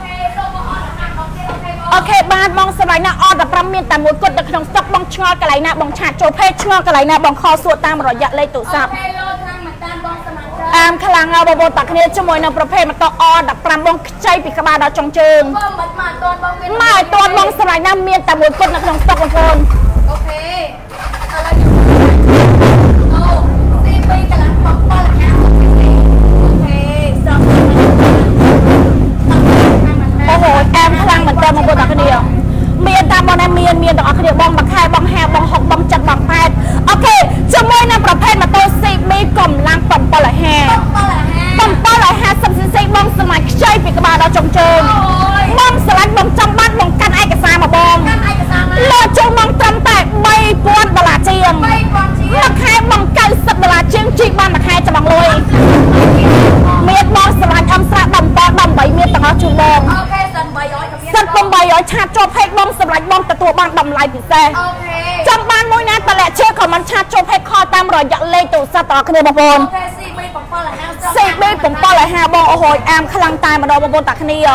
អូខេបាទបងសម្រាប់ណាអត់តែមានតែមួយគត់នៅក្នុងស្តុកបងឆ្ងល់កន្លែងណាបងឆាតចូលពេកឆ្ងល់កន្លែងណាបងខលសួរតាមរយៈលេខទូរស័ព្ទអូខេលោកខាងមកតាមបងសម្រាប់អែមខ្លាំងហើយបងប្អូនតាគ្នាជាមួយនឹងប្រភេទម៉ូតូអដប់ប្រាំបងខ្ចីពីក្បាលដល់ចុងជើងបងមិនមកអត់ទាន់បងមានមកអត់ទាន់បងសម្រាប់ណាមានតែមួយគត់នៅក្នុងស្តុកបងប្អូនអូខេឥឡូវអូទីពីរកន្លះបងប៉លហាអូខេស្រស់អូហូអែមខ្លាំងមែនតើបងប្អូនតាគ្នាមានតាមបងមានមានទាំងអស់គ្នាបងមួយខែបងห้าបងหกបងเจ็ดបងแปดអូខេជាមួយនឹងប្រភេទម៉ូតូ ซี บี កម្លាំងseven point five seven point five zero ស៊ី ស៊ី បងសម្រាប់ខ្ចីពីក្បាលដល់ចុងជើងបងស្រឡាញ់បងចង់បានបងកាន់ឯកសារមកបងកាន់ឯកសារមកលើចូលមកត្រឹមឲ្យឆាតចូលផេកបងសម្រាប់បងទទួលបានតម្លៃពិសេសអូខេចង់បានមួយណាតលាក់ឈើខមមិនឆាតចូលផេកខលតាមរយៈលេខទូរស័ព្ទតគ្នាបងប្អូនអូខេ ซี บี เจ็ด ห้า ซี บี เจ็ด ห้า បងអូយអាមខ្លាំងតែម្ដងបងប្អូនតាគ្នា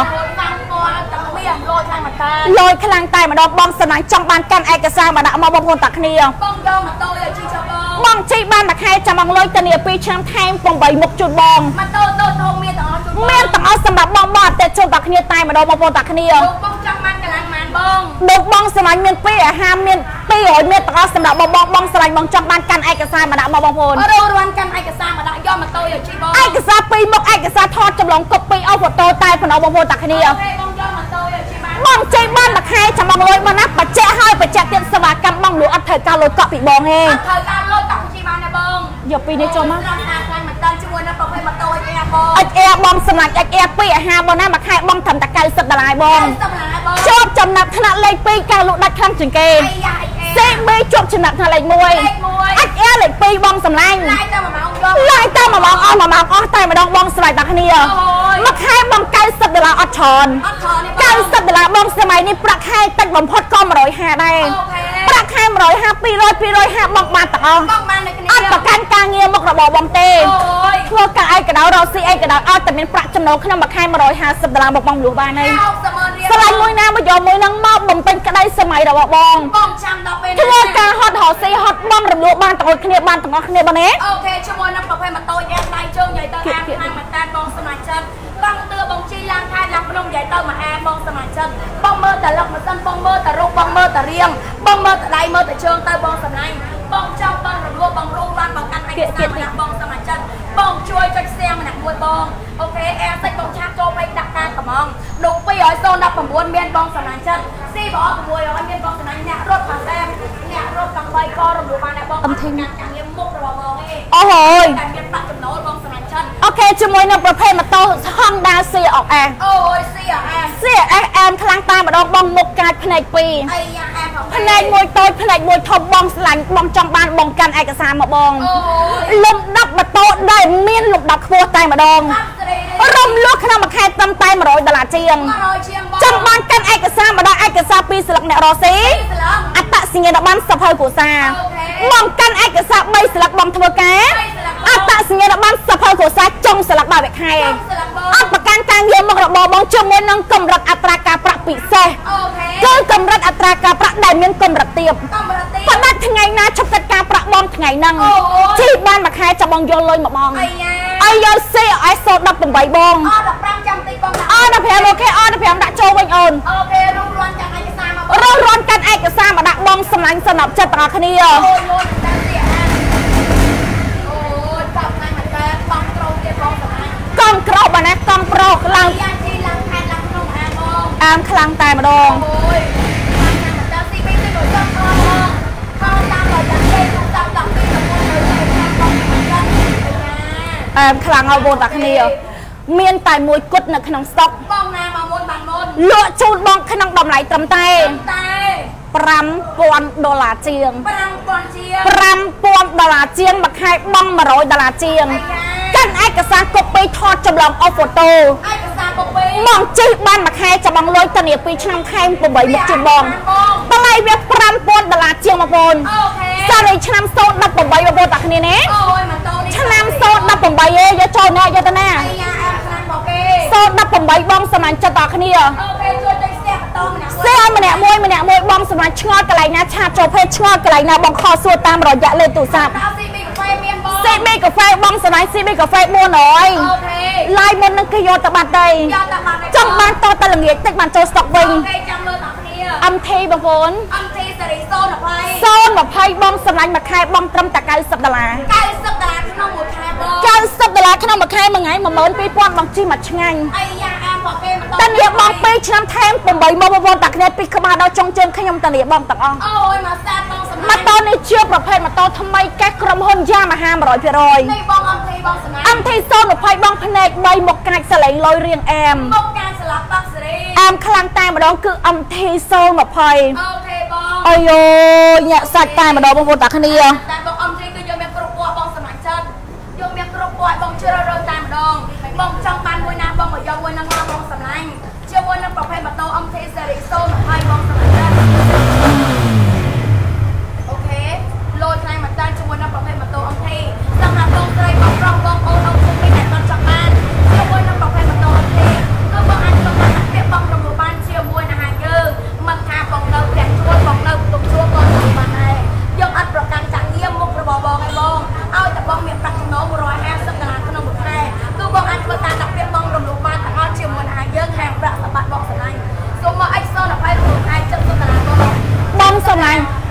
លយខ្លាំងតែម្ដងបងស្នាញ់ចង់បានកាន់ឯកសារមកដាក់មកបងប្អូនតាគ្នាបងយកម៉ូតូឲ្យជីចបងបងជីបានមួយខែចាំបងលុយធានាពីរឆ្នាំថែមប្រាំមុខជូនបងម៉ូតូតូចធំមានទាំងអស់ជូនមានទាំងអស់សម្រាប់បងបងអត់តែជូនតាគ្នាតែម្ដងបងប្អូនតាគ្នាបងចង់បានកន្លងម៉ានបងដូចបងស្នាញ់មានពីរអាហារមានពីររយមានទាំងអស់សម្រាប់បងបងបងស្នាញ់បងចង់បានកាន់ឯកសារមកដាក់មកបងប្អូនរੂរាន់កាន់ឯកសារមកដាក់យកម៉ូតូឲ្យជីបងឯកសារពីរមុខឯកសារថតចម្លងកុបពីអូហ្វូតូតែប៉ុណ្ណោះបងប្អូនតាគ្នាអូខេបងយកម៉ូតូឲ្យជីបងចេញបានមួយខែចាំបងលុយមកណាបច្ចេកហើយបច្ចេកទៀតសេវាកម្មបងលក់អត់ត្រូវការលុយកក់ពីបងទេអត់ត្រូវការលុយកក់ជីបានទេបងយកពីនេះចូលមកតាមខ្លាំងមិនតាន់ជាមួយនឹងប្រភេទម៉ូតូអិចអែបងអិចអែបងសម្រាប់អិចអែពីអាហារបងណាមួយខែបងត្រឹមតែเก้าสิบដុល្លារបងជាប់ចំណាត់ថ្នាក់លេខពីរការលក់ដាច់ខ្លាំងជាងគេ ซี บี ជាប់ចំណាត់ថ្នាក់លេខមួយអិចអែលេខពីរបងសម្លាញ់ឡាយតាមមួយម៉ោងឡាយតាមមួយម៉ោងអស់មួយម៉ោងអស់តែម្ដងបងស្រាយតាគ្នាមួយខែបងเก้าสิบដុល្លារអត់ច្រើនเก้าสิบដុល្លារបងសម័យនេះប្រាក់ខែតិចបំផុតក៏một trămห้าสิบដែរប្រាក់ខែmột trămห้าสิบ ពីររយ ពីររយห้าសិបបងបានទាំងអស់បងបានតែគ្នាអត់ប្រកាន់ការងារមុខរបរបងទេធ្វើការអីក៏ដោយរកស៊ីអីក៏ដោយអត់តែមានប្រាក់ចំណូលក្នុងមួយខែmột trămห้าสิบដុល្លារមកបងលក់បានហើយស្លាញ់មួយណាមកយកមួយហ្នឹងមកបំពេញក្តីសម័យរបស់បងបងចាំដល់ពេលធ្វើការហត់រកស៊ីហត់បងរំលោភបានទាំងអស់គ្នាបានទាំងអស់គ្នាបងណាអូខេជាមួយនឹងប្រភេទម៉ូតូអែដៃជើងនិយាយទៅអាខាងមកតាបងស្នាច់ចិត្តបងទឿបងជីឡើងខែឡើងភ្នំនិយាយទៅមហាបងស្នាច់ចិត្តបងមើលតែលឹកម៉ាស៊ីនបងមើលតែរូបបងមើលតែរៀងបងមើលតែដៃមើលតែជើងទៅបងស្នាញ់បងចង់បងរំលោភបងរੂបានបងកាន់ឯកសារម្នាក់បងស្នាច់ចិត្តបងជួយចុចសៀងម្នាក់មួយបងអូខេអែសិចបងឆាប់ចូលពេកដាក់ការកំងនោះពីររយសូនដប់ប្រាំបួនមានបងស្នាញ់ចិត្តស៊ីបងអត់ប្រាំមួយរយមានបងស្នាញ់អ្នករត់ផាសែមអ្នករត់កង់បីក៏រំលោភបានដែរបងអំធីការងារមុខរបស់បងឯងអូហើយតែមានប្រាក់ចំណូលបងស្នាញ់ចិត្តអូខេជាមួយនឹងប្រភេទម៉ូតូ Honda ซี អុក អេស អូយ ซี អុក អេស ซี អុក អេស អែមខ្លាំងតែម្ដងបងមុខកាចភ្នែកពីរអីយ៉ាអែមភ្នែកមួយតូចភ្នែកមួយធំបងស្លាញ់បងចង់បានបងកាន់ឯកសារមកបងលំដាប់ម៉ូតូដែលមានលំដាប់ខ្ពស់តែម្ដងរំលោះក្នុងមួយខែត្រឹមតែmột trămដុល្លារជាងចង់បានកាន់ឯកសារមកដល់ឯកសារពីរស្លឹកអ្នករស់ស៊ីអត្តសញ្ញាណប័ណ្ណសភៅគ្រួសារបងកាន់ឯកសារបីស្លឹកបងធ្វើការអត្តសញ្ញាណប័ណ្ណសភៅគ្រួសារចុងស្លឹកបើវិខែអត់ប្រកាន់ការងារមុខរបរបងជាមួយនឹងកម្រិតអត្រាការប្រាក់ពិសេសគឺកម្រិតអត្រាការប្រាក់ដែលមានកម្រិតទាបប៉ុន្តែថ្ងៃណាឈប់កិច្ចការប្រាក់បងថ្ងៃហ្នឹងជីបានមួយខែចាំបងយកលុយមកបងអីយកសេអេសដប់ប្រាំបងអត់15ចាំតិចបងអត់15អូខេអត់15ដាក់ចូលវិញអូនអូខេរុំរាន់កាន់ឯកសារមករុំរាន់កាន់ឯកសារមកដាក់បងសម្លាញ់សន្លប់ចិត្តទាំងអស់គ្នាអូយអូយតែទៀតអូយកាប់ណាស់មកតែបងប្រូទៀតបងសម្លាញ់កង់ក្រោបណាកង់ប្រូឡើងយ៉ាងទីឡើងខែឡើងក្នុងអាមបងអាមខ្លាំងតែម្ដងអូយតែស៊ីពីទៅចង់ផងខោតាមដល់យ៉ាងទេតាមដល់ពីទៅមួយទៅបងសម្លាញ់អែមខ្លាំងហើយបងតាគ្នាមានតែមួយគត់នៅក្នុងស្តុកបងណាមកមុនបានមុនលក់ជូនបងក្នុងតម្លៃត្រឹមតែតែប្រាំពាន់ដុល្លារជាងប្រាំពាន់ជាងប្រាំពាន់ដុល្លារជាងមួយខែបងmột trămដុល្លារជាងកាន់ឯកសារកុបពីថតចម្លងអូហ្វូតូឯកសារកុបពីបងជិះបានមួយខែចាំបងលុយធានាពីរឆ្នាំខែប្រាំមុខជូនបងតម្លៃវាប្រាំពាន់ដុល្លារជាងបងប្អូនអូខេសារីឆ្នាំសូនដប់ប្រាំបងប្អូនតាគ្នាណាអូយម៉ូតូនេះឆ្នាំសូនដប់ប្រាំឯងយកចូលណាយកទៅណាសូនដប់ប្រាំបងសម្លាញ់ចិត្តដល់គ្នាអូខេជួយទៅស្ទះបន្តម្នាក់ស្ទះម្នាក់មួយម្នាក់មួយបងសម្លាញ់ឆ្ងល់កន្លែងណាឆាតចូលភេទឆ្ងល់កន្លែងណាបងខលសួរតាមរយៈលេខទូរស័ព្ទ ซี บี កាហ្វេមានបង ซี บี កាហ្វេបងសម្លាញ់ ซี บี កាហ្វេbốnរយអូខេឡាយមុននឹងគេយកទៅបាត់ទៅយកទៅបាត់ចង់បានតតល្ងាចតិចបានចូលស្តុកវិញអូខេចាំមើលដល់គ្នាអឹមធីបងប្អូនអឹមធីសេរីសូន20សូន20បងសម្លាញ់មួយខែបងត្រឹមតែเก้าสิบដុល្លារเก้าสิบដុល្លារក្នុងមួយខែបងเก้าสิบដុល្លារក្នុងមួយខែមួយថ្ងៃmột nghìn hai trămបងជិះមកឆ្ងាញ់អីយ៉ាអាមកគេមកតានីបងពីរឆ្នាំថែមប្រាំមកបងប្អូនតាគ្នាពីក្បាលដល់ចុងជើងខ្ញុំតានីបងទាំងអស់អូយមកសាទបងសម្លាញ់ម៉ូតូនេះជាប្រភេទម៉ូតូថ្មីកេះក្រុមហ៊ុនយ៉ាម៉ាហាmột trămភាគរយនេះបងអឹមធីបងសម្លាញ់អឹមធីសូន20បងភ្នែកបីមុខកាច់សលេងលយរៀងអែមមុខកាច់ស្លាប់បាក់សេរីអែមខ្លាំងតែម្ដងគឺអឹមធីសូន20អូខេបងអាយញាក់សាច់តែម្ដងបងប្អូនតាគ្នាតែបងអឹមធីគឺយកមានគ្រប់ពណ៌បងសម្លាញ់ចិត្តយកមានគ្រប់ពណ៌បងជ្រើសរើសតែម្ដងបងចង់បានមួយណាបងមកយកមួយនឹងមកបងសម្លាញ់ជាមួយនឹងប្រភេទម៉ូតូអឹមធីសេរីសូន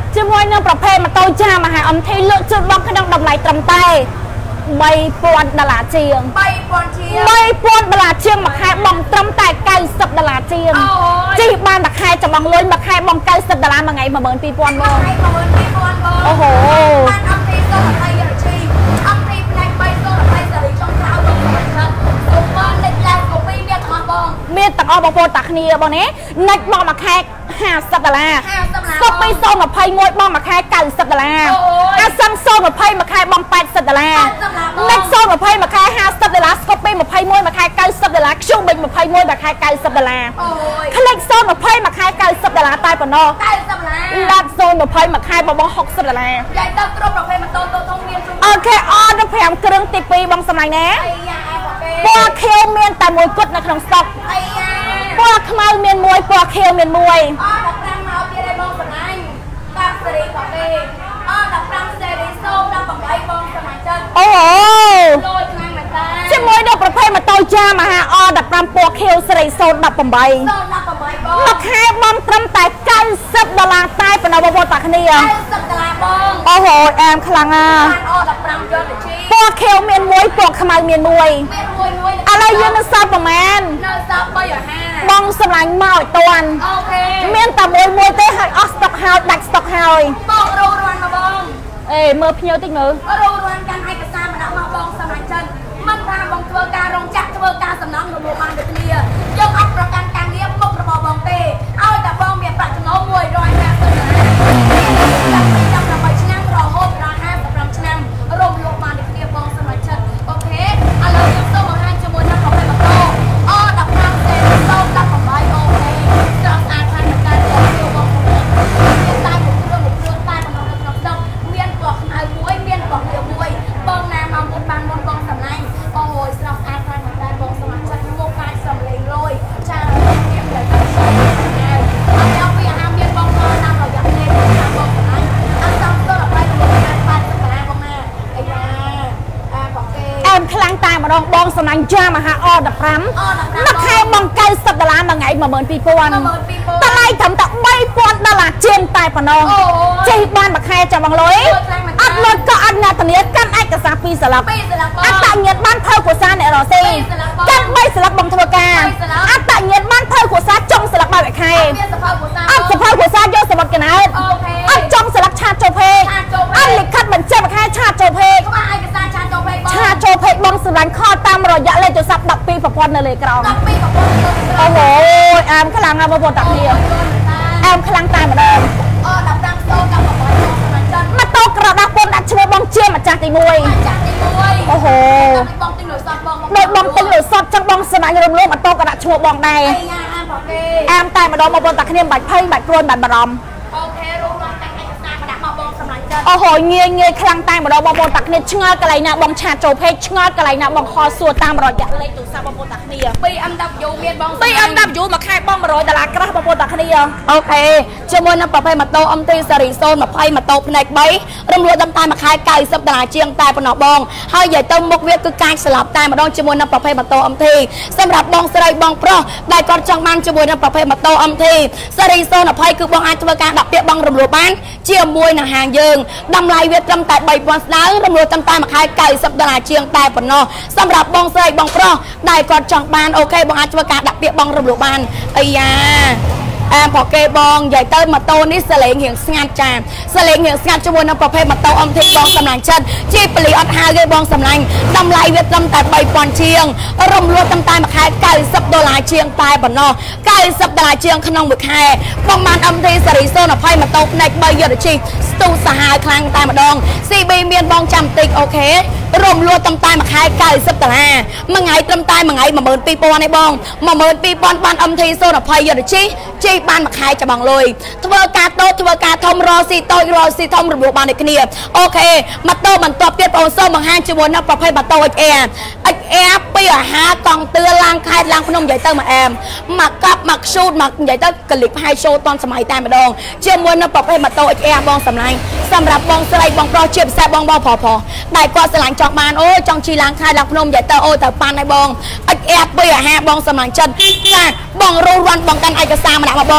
ជាមួយនឹងប្រភេទម៉ូតូចាមហាអំធីលើកជូនបងក្នុងតម្លៃត្រឹមតែបីពាន់ដុល្លារជាងបីពាន់ជាងបីពាន់ដុល្លារជាងមួយខែបងត្រឹមតែកៅសិបដុល្លារជាងជិះបានមួយខែចាំបងលុយមួយខែបងកៅសិបដុល្លារមួយថ្ងៃមួយម៉ឺនពីរពាន់បងអូហូបានអំពីសូមអភ័យរជីអំពីផ្នែកបីសូមអភ័យសេរីចុងក្រោយបងសម្រាប់សូមបងលេខឡានកូពីមានទាំងអស់បងមានទាំងអស់បងប្អូនតាគ្នាបងណានិចបងមួយខែห้าสิบដុល្លារស្ទុកពីសូមអភ័យមួយបងមួយខែកៅសិបដុល្លារអាសាំសូមអភ័យមួយខែបងแปดสิบដុល្លារនិចសូមអភ័យមួយខែห้าสิบដុល្លារស្ទុកពីยี่สิบเอ็ดមួយខែเก้าสิบដុល្លារខ្ជុំបិញยี่สิบเอ็ดមួយខែเก้าสิบដុល្លារក្លេចសូមអភ័យមួយខែเก้าสิบដុល្លារតែប៉ុណ្ណោះเก้าสิบដុល្លារឡាប់សូមអភ័យមួយខែបងหกสิบដុល្លារយាយទៅគ្រប់ប្រភេទម៉ូតូតូចធំមានអូខេអរដល់ប្រាំគ្រឿងទីពីរបងសម្លាញ់ណាពណ៌ខៀវមានតែមួយគត់នៅក្នុងស្តុកពណ៌ខ្មៅមានមួយពណ៌ខៀវមានមួយអរដល់ប្រាំមកទៀតឲ្យបងសម្លាញ់តាសេរីកាហ្វេអរដល់ប្រាំសេរីសូមដល់ប្រាំបងសម្លាញ់ចិត្តអូលយខ្លាំងមែនតាជាមួយដល់ប្រភេទម៉ូតូចាមហាអរដល់ប្រាំពណ៌ខៀវសេរីសូមដល់ប្រាំសូមដល់ប្រាំបងមួយខែបងត្រឹមតែเก้าสิบដុល្លារតែប៉ុណ្ណោះបងប្អូនតាគ្នាเก้าสิบដុល្លារបងអូហូអែមខ្លាំងណាស់អរដល់ប្រាំយកទៅជីពណ៌ខៀវមានមួយពណ៌ខ្មៅមានមួយមានមួយមួយឥឡូវយើងនៅសល់ប្រហែលនៅសល់បីអាហារបងសម្លាញ់មកឲ្យតាន់អូខេមានតែមួយមួយទេហើយអស់ស្តុកហើយដាច់ស្តុកហើយបងរੂរាន់មកបងអេមើលភ្ញៀវតិចមើលរੂរាន់កាន់ឯកសារមកដាក់មកបងសម្លាញ់ចិនមិនថាបងធ្វើការរោងចក្រធ្វើការសំណង់របស់បានដូចគ្នាយកអត់ប្រកាន់ការងារមុខរបស់បងទេឲ្យតែបងមានប្រាក់ចំណូលមួយរយห้าสิบដុល្លារចាប់ពីចាប់ដើម្បីឆ្នាំរហូតដល់ห้าสิบห้าឆ្នាំរំលោភបានដូចគ្នាបងសម្លាញ់ចិនអូខេឥឡូវយើងសូមបង្ហាញជាមួយនឹងប្រភេទម៉ូតូអដប់ប្រាំសេរីសូមដល់ប្រាំបីអូខេស្រស់ស្អាតខ្លាំងមែនតើបងប្អូនបងប្អូនមានតែមួយគ្រឿងមួយគ្រឿងតែក្នុងក្នុងស្តុកមានពណ៌ខ្មៅមួយមានពណ៌ខៀវមួយបងណាមកមុនបានមុនបងសម្លាញ់អូយស្រស់ស្អាតខ្លាំងមែនតើបងសម្លាញ់ចិត្តមកកាយសំលេងរយចាមានតែទៅស្អីហើយអត់យកពីអាហារមានបងមកតាមរយៈលេខតាមបងសម្លាញ់អត់សំទៅដល់បាយមកបានបាត់សម្លាញ់បងណាអាយ៉ាអាបងគេអែមខ្លាំងតែម្ដងបងសម្លាញ់ចាមហាអដប់ប្រាំមួយខែបងเก้าสิบដុល្លារមួយថ្ងៃមួយម៉ឺនពីរពាន់តម្លៃត្រឹមតែបីពាន់ដុល្លារជាងតែប៉ុណ្ណោះចេះបានមួយខែចាំបងលុយអត់លុយក៏អត់អ្នកធានាកាន់ឯកសារពីរស្លាបអត្តញ្ញាតបានភៅគ្រួសារអ្នករស់ស៊ីកាន់បីស្លាបបងធ្វើការអត្តញ្ញាតបានភៅគ្រួសារចុងស្លាបបាយខែអត់សភៅគ្រួសារយកសម្បត្តិកណើតអត់ចុងស្លាបឆាតចូលពេកអត់លិខិតបញ្ជាក់មួយខែឆាតចូលពេកក្បាលឯកសារឆាតចូលពេកឆាតចូលពេកបងសម្លាញ់ខលតាមរយៈលេខទូរស័ព្ទដប់ពីរប្រព័ន្ធនៅលើក្រោមដប់ពីរប្រព័ន្ធអូហូអែមខ្លាំងណាស់បងប្អូនតាគ្នាអែមខ្លាំងតែម្ដងអដប់ប្រាំសូមដល់ប្រព័ន្ធសម្លាញ់ចិនម៉ូតូក្រដាស់ពន្ធដាក់ឈ្មោះបងជាម្ចាស់ទីមួយម្ចាស់ទីមួយអូហូបងទិញលុយសតបងដូចបងទិញលុយសតចឹងបងសម្លាញ់រំលោភម៉ូតូក៏ដាក់ឈ្មោះបងដែរអីយ៉ាអែមបងគេអែមតែម្ដងបងប្អូនតាគ្នាមិនបាច់ភ័យមិនបាច់ព្រួយមិនបាច់បារម្ភអូខេរួមមកតែឯកសារមកដាក់មកបងសម្លាញ់ចិនអូហូងាយងាយខ្លាំងតែម្ដងបងប្អូនតាគ្នាឆ្ងល់កន្លែងណាបងឆាតចូលពេកឆ្ងល់កន្លែងណាបងខលសួរតាមរយៈលេខទូរស័ព្ទបងប្អូនតាគ្នា ពី เอ็ม ดับเบิลยู មានបង ពី เอ็ม ดับเบิลยู មួយខែបងmột trămដុល្លារក្រាស់បងប្អូនតាគ្នាអូខេជាមួយនឹងប្រភេទម៉ូតូ em ที Series ศูนย์ ยี่สิบម៉ូតូផ្នែកបីរំលោះតាមតែមួយខែเก้าสิบដុល្លារជាងតែប៉ុណ្ណោះបងហើយនិយាយទៅមុខវាគឺកាចស្លាប់តែម្ដងជាមួយនឹងប្រភេទម៉ូតូ em ที សម្រាប់បងស្រីបងប្រុសដែលគាត់ចង់បានជាមួយនឹងប្រភេទម៉ូតូ em ที Series ศูนย์ ยี่สิบគឺបងអាចធ្វើការដាក់ពាក្យបងរំលោះបានជាមួយនឹងហាងយើងតម្លៃវាត្រឹមតែបីពាន់ស្ដើងរំលោះតាមតែមួយខែเก้าสิบដុល្លារជាងតែប៉ុណ្ណោះសម្រាប់បងស្រីបងប្រុសដែលគាត់ចង់បានអូខេបងអាចធ្វើការដាក់ពាក្យបងរំលោះបានអាយ៉ាអែមប្រកេបងនិយាយទៅម៉ូតូនេះសលេងរៀងស្ងាត់ចាសលេងរៀងស្ងាត់ជាមួយនឹងប្រភេទម៉ូតូ em ที បងសម្លាញ់ចិត្តជីពលីអត់ហៅទេបងសម្លាញ់តម្លៃវាត្រឹមតែបីពាន់ជាងរំលោះតាមតែមួយខែเก้าสิบដុល្លារជាងតែប៉ុណ្ណោះเก้าสิบដុល្លារជាងក្នុងមួយខែបងបាន em ที Series ศูนย์ ยี่สิบម៉ូតូផ្នែកបីយកទៅជិះស្ទុះសាហាវខ្លាំងតែម្ដង ซี บี មានបងចាំតិចអូខេរំលោះតាមតែមួយខែเก้าสิบដុល្លារមួយថ្ងៃត្រឹមតែមួយថ្ងៃmột nghìn hai trămឯងបងmột nghìn hai trămបាន em ที ศูนย์ ยี่สิบយកទៅជិះជិះបានមួយខែច្បាំងលុយធ្វើការតូចធ្វើការធំរកស៊ីតូចរកស៊ីធំរំលោះបានដូចគ្នាអូខេម៉ូតូបន្ទាប់ទៀតបងសូមបង្ហាញជាមួយនឹងប្រភេទម៉ូតូ เอ็กซ์ อาร์ เอ็กซ์ อาร์ ពីអាហារកង់ទឿឡើងខេត្តឡើងភ្នំនិយាយទៅមកអែមមកកាប់មកឈូតមកនិយាយទៅកលិបហាយshowតនសម័យតែម្ដងជាមួយនឹងប្រភេទម៉ូតូ เอ็กซ์ อาร์ បងសម្លាញ់សម្រាប់បងស្រីបងប្រុសជាពិសេសបងបងប្រុសប្រុសដែលគាត់ស្រឡាញ់ចង់បានអូចង់ជិះឡើងខេត្តឡើងភ្នំនិយាយទៅអូទៅប៉ាន់ឲ្យបង เอ็กซ์ อาร์ ពីអាហារបងសម្លាញ់ចិត្តចាបងរੂរាន់បងកាន់ឯកសារមកដាក់មកបង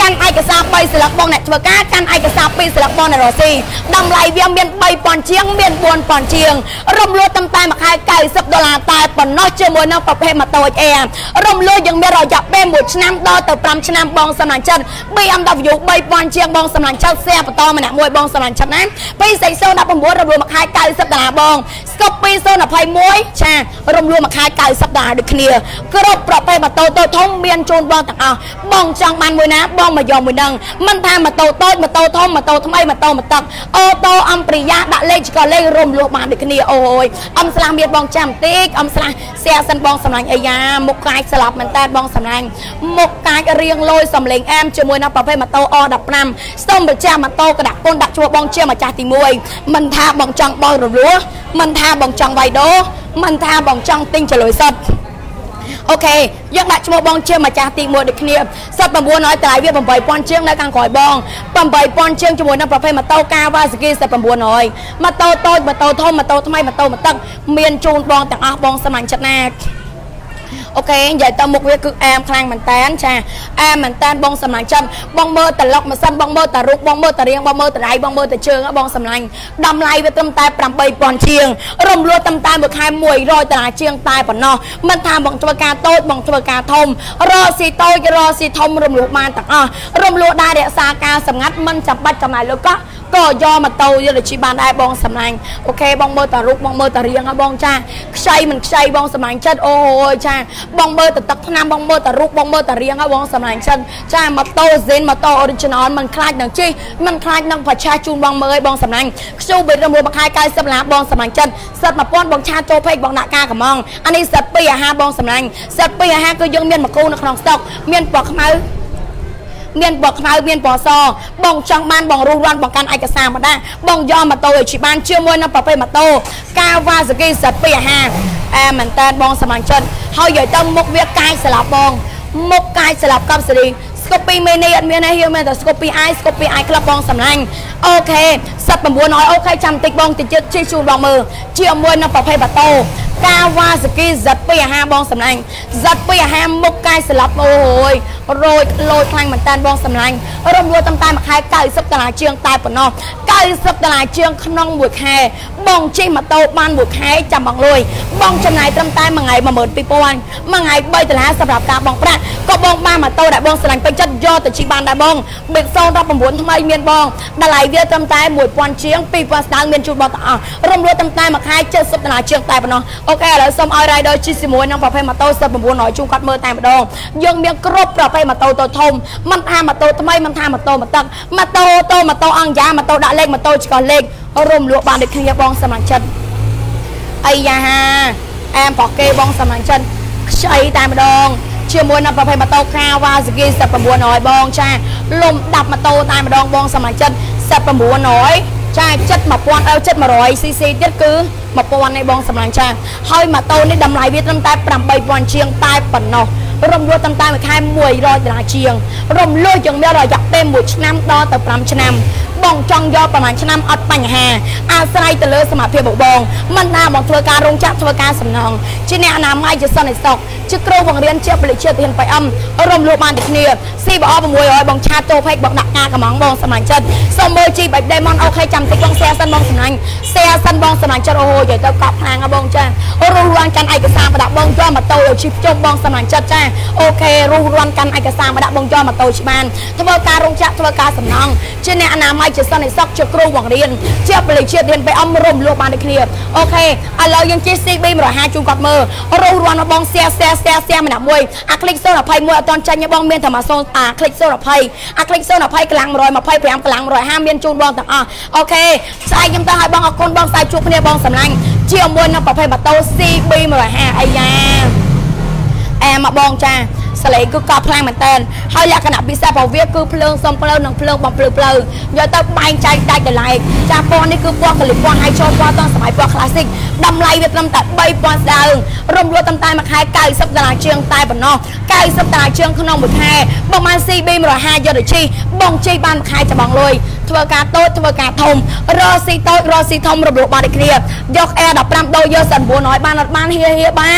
កាន់ឯកសារបីស្លឹកបងអ្នកធ្វើការកាន់ឯកសារពីរស្លឹកបងអ្នករស់ស៊ីតម្លៃវាមានបីពាន់ជាងមានបួនពាន់ជាងរំលោះតាមតែមួយខែកៅសិបដុល្លារតែប៉ុណ្ណោះជាមួយនឹងប្រភេទម៉ូតូ អេ រំលោះយើងមានរយៈពេលមួយឆ្នាំដល់ទៅប្រាំឆ្នាំបងសម្លាញ់ចិត្ត ប៊ី เอ็ม ดับเบิลยู បីពាន់ជាងបងសម្លាញ់ចិត្តแชร์បន្តម្នាក់មួយបងសម្លាញ់ចិត្តណាពីសៃសូនដប់ប្រាំបួនរំលោះមួយខែកៅសិបដុល្លារបងស្កប់ពីសូនยี่สิบเอ็ดចារំលោះមួយខែកៅសិបដុល្លារដូចគ្នាគ្រប់ប្រភេទម៉ូតូតូចធំមានជូនបងទាំងអស់បងចង់បានមួយណាបងមកយកមួយនឹងមិនថាម៉ូតូតូចម៉ូតូធំម៉ូតូថ្មីម៉ូតូម៉ូតុកអូតូអំព្រិយាដាក់លេខក៏លេខរំលោះបានដូចគ្នាអូយអំស្លាមានបងចាំតិចអំស្លាแชร์សិនបងសម្លាញ់អាយ៉ាមុខកាយស្លាប់មែនតើបងសម្លាញ់មុខកាយរៀងលយសំលេងអែមជាមួយនឹងប្រភេទម៉ូតូ អ ដប់ប្រាំ សូមបញ្ជាក់ម៉ូតូកដាក់ពុនដាក់ជួបបងជាម្ចាស់ទីមួយមិនថាបងចង់បោះរលួសមិនថាបងចង់វាយដូរមិនថាបងចង់ទិញចលុយសុទ្ធអូខេយើងដាក់ឈ្មោះបងជាម្ចាស់ទីមួយដូចគ្នាសិប៩រយតម្លៃវាeightពាន់ជាងនៅខាងក្រោយបងeightពាន់ជាងជាមួយនឹងប្រភេទម៉ូតូកាវ៉ាសាគីសិប៩រយម៉ូតូតូចម៉ូតូធំម៉ូតូថ្មីម៉ូតូម៉ូតុកមានជូនបងទាំងអស់បងសម្លាញ់ចិត្តណាអូខេនិយាយទៅមុខវាគឺអែមខ្លាំងមែនតើចាអែមមែនតើបងសម្លាញ់ចិត្តបងមើលតឡុកម៉ាស៊ីនបងមើលតរូបបងមើលតរៀងបងមើលតដៃបងមើលតជើងបងសម្លាញ់តម្លៃវាត្រឹមតែeightពាន់ជាងរំលោះត្រឹមតែមួយខែមួយរយដុល្លារជាងតែប៉ុណ្ណោះមិនថាបងធ្វើការតូចបងធ្វើការធំរកស៊ីតូចរកស៊ីធំរំលោះបានទាំងអស់រំលោះដែររក្សាការសម្ងាត់មិនចាំបាច់ចំណាយលុយក៏ក៏យកម៉ូតូយកទៅជិះបានដែរបងសម្លាញ់អូខេបងមើលតរូបបងមើលតរៀងបងចាខ្ចីមិនខ្ចីបងសម្លាញ់ចិត្តអូយចាបងមើលតទឹកថ្នាំបងមើលតរូបបងមើលតរៀងបងសម្លាញ់ចិត្តចាម៉ូតូ Zen ម៉ូតូ Original មិនខ្លាចនឹងជិះមិនខ្លាចនឹងប្រឆាជូនបងមើលបងសម្លាញ់ខ្ជូបិទរំលោះមួយខែកៅសិបដុល្លារបងសម្លាញ់ចិត្តសិតមួយពាន់បងឆាចូលពេកបងដាក់ការកំងអានេះសិតពីអាហារបងសម្លាញ់សិតពីអាហារគឺយើងមានមួយគូនៅក្នុងស្តុកមានពណ៌ខ្មៅមានបកខ្មៅមានពណ៌សបងចង់បានបងរុះរាន់បងកាន់ឯកសារមកដែរបងយកម៉ូតូឲ្យជិះបានជាមួយនឹងប្រភេទម៉ូតូកាវ៉ាសាគីសិតពីអាហារអែមែនតើបងសម្លាញ់ចិត្តហើយនិយាយទៅមុខវាកាយស្លាប់បងមុខកាយស្លាប់កប់សេរីស្គប់ពីមេនីអត់មានទេហ៊ាមានតែស្គប់ពីអាយស្គប់ពីអាយក្លឹបបងសម្លាញ់អូខេសិប៩រយអូខេចាំតិចបងតិចជិះជូនបងមើលជាមួយនឹងប្រភេទម៉ូតូកាវ៉ាសាគីសិតពីអាហារបងសម្លាញ់សិតពីអាហារមុខកាយស្លាប់អូយរយលយខ្លាំងមែនតើបងសម្លាញ់រំលោះតាមតែមួយខែកៅសិបដុល្លារជាងតែប៉ុណ្ណោះកៅសិបដុល្លារជាងក្នុងមួយខែបងជិះម៉ូតូបានមួយខែចាំបងលុយបងចំណាយត្រឹមតែមួយថ្ងៃមួយម៉ឺនពីរពាន់មួយថ្ងៃបីដុល្លារសម្រាប់ការបងប្រាក់ក៏បងបានម៉ូតូដែលបងស្រឡាញ់ពេញចិត្តយកទៅជិះបានដែរបងប៊ីកសូនដប់ប្រាំបួនថ្មីមានបងតម្លៃវាត្រឹមតែមួយពាន់ជាងពីរពាន់ស្ដើងមានជូនបងទាំងអស់រំលោះតាមតែមួយខែជិតសិបដុល្លារជាងតែប៉ុណ្ណោះអូខេឥឡូវសូមឲ្យ rider ជិះជាមួយនឹងប្រភេទម៉ូតូសិប៩រយជូនគាត់មើលតែម្ដងយើងមានគ្រប់ប្រភេទម៉ូតូតូចធំមិនថាម៉ូតូថ្មីមិនថាម៉ូតូម៉ូតុកម៉ូតូតូម៉ូតូអង្គយ៉ាម៉ូតូដាក់លេខម៉ូតូឆ្កោះលេខរំលោះបានដូចគ្នាបងសម្លាញ់ចិត្តអាយ៉ាអែមប្រគេបងសម្លាញ់ចិត្តខ្ចីតែម្ដងជាមួយនឹងប្រភេទម៉ូតូកាវ៉ាសាគីសិប៩រយបងចាលំដាប់ម៉ូតូតែម្ដងបងសម្លាញ់ចិត្តសិប៩រយចាចិត្តមួយពាន់អើចិត្តមួយរយស៊ីស៊ីទៀតគឺមួយពាន់នេះបងសម្លាញ់ចាហើយម៉ូតូនេះតម្លៃវាត្រឹមតែប្រាំបីពាន់ជាងតែប៉ុណ្ណោះរំលោះតាមតែមួយខែមួយរយដុល្លារជាងរំលោះយើងមានរយៈពេលមួយឆ្នាំដល់ទៅប្រាំឆ្នាំបងចង់យកប្រហែលឆ្នាំអត់បញ្ហាអាស្រ័យទៅលើសមត្ថភាពរបស់បងមិនថាបងធ្វើការរោងចក្រធ្វើការសំណង់ជាអ្នកអនាម័យជាសន្តិសុខជាគ្រូបង្រៀនជាពលិជាទានបៃអឹមរំលោះបានដូចគ្នាស៊ីបអ៦រយបងឆាតចូលពេកបងដាក់ការកំងបងសម្លាញ់ចិត្តសូមមើលជីបៃដេម៉ុនអូខេចាំតិចបង share សិនបងសម្លាញ់ share សិនបងសម្លាញ់ចិត្តអូយនិយាយទៅកប់ខ្លាំងហ៎បងចារុះរាន់កាន់ឯកសារមកដាក់បងយកម៉ូតូឲ្យជិះជុំបងសម្លាញ់ចិត្តចាអូខេរុះរាន់កាន់ឯកសារមកដាក់បងយកម៉ូតូជិះបានធ្វើការរោងចក្រធ្វើការសំណង់ជាអ្នកអនាម័យជាសន្តិសុខជាគ្រូបង្រៀនជាពលិជាទានបៃអឹមរំលោះបានដូចគ្នាអូខេឥឡូវយើងជិះ ซี บี មួយរយห้าជូនគាត់មើលរុះរាន់មកបង share share share share ម្នាក់មួយអាคลิกศูนย์ยี่สิบเอ็ดអត់តន់ចាញ់បងមានតែមកសូនអាคลิกศูนย์ยี่สิบអាคลิกศูนย์ยี่สิบកម្លាំងមួយរយยี่สิบห้าកម្លាំងមួយរយห้าមានជូនបងទាំងអស់អូខេស្អែកខ្ញុំទៅឲ្យបងអរគុណបងស្អែកជួបគ្នាបងសម្លាញ់ជាមួយនឹងប្រភេទម៉ូតូ ซี บี មួយរយห้าអាយ៉ាអែមកបងចាសលេងគឺកប់ខ្លាំងមែនតើហើយលក្ខណៈពិសេសរបស់វាគឺភ្លើងសំភ្លើងនិងភ្លើងបំភ្លឺផ្លូវយកទៅបែងចែកដាច់ដល់ឡែកចាពណ៌នេះគឺពណ៌កលិពណ៌ហើយចូលពណ៌តសម័យពណ៌ classic តម្លៃវាត្រឹមតែបីពាន់ស្ដើងរំលោះតាមតែមួយខែកៅសិបដុល្លារជាងតែប៉ុណ្ណោះកៅសិបដុល្លារជាងក្នុងមួយខែបងបាន ซี บี មួយរយห้าយកទៅជិះបងជិះបានមួយខែច្បងលុយធ្វើការតូចធ្វើការធំរកស៊ីតូចរកស៊ីធំរំលោះបានដូចគ្នាយក Air ដប់ប្រាំដូរយកសិន៩រយបានអត់បានហៀហៀបាន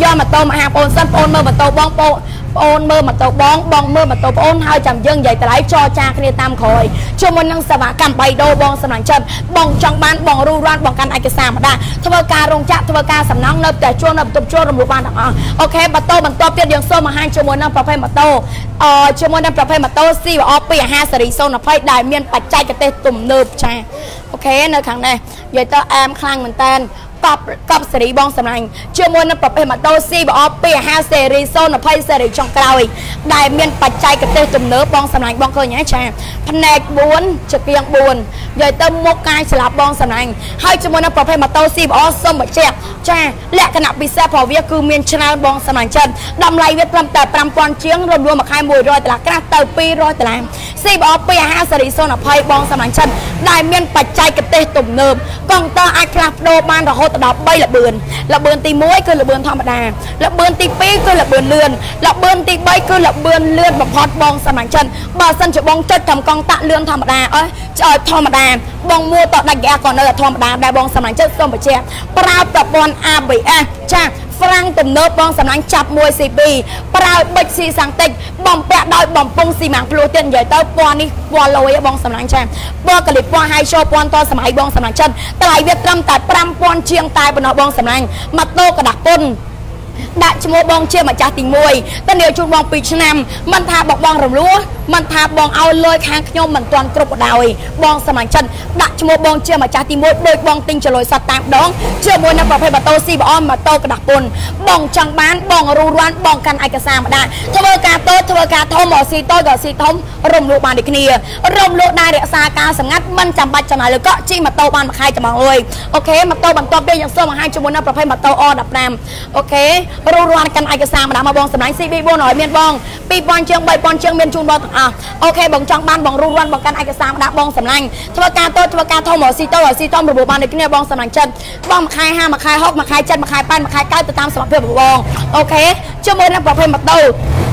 យកម៉ូតូមកហាបងសិនបងមើលម៉ូតូបងបងមើលម៉ូតូបងបងមើលម៉ូតូបងហើយចាំយើងនិយាយតម្លៃចរចាគ្នាតាមក្រោយជាមួយនឹងសេវាកម្មបៃដូបងសម្រាប់ចិត្តបងចង់បានបងរូរ៉ាន់បងកាន់ឯកសារម្ដងធ្វើការរោងចក្រធ្វើការសំណង់នៅផ្ទះជួលនៅបន្ទប់ជួលរំលោភបានទាំងអស់អូខេម៉ូតូបន្ទាប់ទៀតយើងសូមបង្ហាញជាមួយនឹងប្រភេទម៉ូតូអឺជាមួយនឹងប្រភេទម៉ូតូ C V R ពីអាហារសេរីศูนย์ยี่สิบដែលមានបច្ចេកទេសទំនើបចាអូខេនៅខាងនេះនិយាយទៅអែមខ្លាំងមែនតើកប់កប់សេរីបងសម្លាញ់ជាមួយនឹងប្រភេទម៉ូតូ C V R ពីអាហារសេរីศูนย์ยี่สิบសេរីចុងក្រោយដែលមានបច្ចេកទេសទំនើបបងសម្លាញ់បងឃើញហ៎ចាផ្នែកបួនជាគៀងបួននិយាយទៅមុខកាយស្លាប់បងសម្លាញ់ហើយជាមួយនឹងប្រភេទម៉ូតូ C V R សូមបញ្ជាក់ចាលក្ខណៈពិសេសរបស់វាគឺមានច្រើនបងសម្លាញ់ចិត្តតម្លៃវាត្រឹមតែប្រាំពាន់ជាងរំលងមួយខែមួយរយដុល្លារក្រាស់ទៅពីររយដុល្លារ C V R ពីអាហារសេរីศูนย์ยี่สิบបងសម្លាញ់ចិត្តដែលមានបច្ចេកទេសទំនើបកុងទ័រអាចផ្លាស់ប្ដូរបានរហូតដល់បីល្បឿនល្បឿនទីមួយគឺល្បឿនធម្មតាល្បឿនទីពីរគឺល្បឿនលឿនល្បឿនទីបីគឺល្បឿនលឿនបំផុតបងសម្លាញ់ចិត្តបើសិនជាបងចុចត្រឹមកង់តាក់លឿនធម្មតាអើឲ្យធម្មតាបងមួតដាច់ហ្គាក៏នៅធម្មតាដែរបងសម្លាញ់ចិត្តសូមបញ្ជាក់ប្រើប្រព័ន្ធ A B S ចាហ្វ្រាំងទំនើបបងសម្លាញ់ចាប់មួយ C B ប្រើប៊ិចស៊ីសាំងតិចបំពាក់ដោយបំពង់ស៊ីម៉ាំងភ្លោះទៀតនិយាយទៅពណ៌នេះពណ៌លយបងសម្លាញ់ចាពណ៌កលិបពណ៌ហៃឈូពណ៌តសម័យបងសម្លាញ់ចិត្តតម្លៃវាត្រឹមតែប្រាំពាន់ជាងតែប៉ុណ្ណោះបងសម្លាញ់ម៉ូតូកដាស់ពុនដាក់ឈ្មោះបងជាម្ចាស់ទីមួយតានាជូនបងពីរឆ្នាំមិនថាបងបងរំលោះមិនថាបងឲ្យលុយខាងខ្ញុំមិនទាន់គ្រប់បដោយបងសម្លាញ់ចិត្តដាក់ឈ្មោះបងជាម្ចាស់ទីមួយដូចបងទិញចលុយសតតាមដងជាមួយនឹងប្រភេទម៉ូតូ C V R ម៉ូតូកដាស់ពុនបងចង់បានបងរូរ៉ាន់បងកាន់ឯកសារម្ដងធ្វើការតូចធ្វើការធំមកស៊ីតូចក៏ស៊ីធំរំលោះបានដូចគ្នារំលោះដែររក្សាការសម្ងាត់មិនចាំបាច់ចំណាយលើកក់ជិះម៉ូតូបានមួយខែចំងលុយអូខេម៉ូតូបន្ទាប់ទៀតយើងសូមបង្ហាញជាមួយនឹងប្រភេទម៉ូតូ R สิบห้าអូខេរូរ៉ាន់កាន់ឯកសារម្ដងមកបងសម្លាញ់ C B bốnរយមានបងពីរពាន់ជាងបីពាន់ជាងមានជូនបងទាំងអស់អូខេបងចង់បានបងរូរ៉ាន់បងកាន់ឯកសារម្ដងបងសម្លាញ់ធ្វើការតូចធ្វើការធំមកស៊ីតូចស៊ីធំរបបបានដូចគ្នាបងសម្លាញ់ចិត្តបងមួយខែห้าមួយខែหกមួយខែเจ็ดមួយខែแปดមួយខែเก้าទៅតាមសមត្ថភាពរបស់បងអូខេជាមួយនឹងប្រភេទម៉ូតូ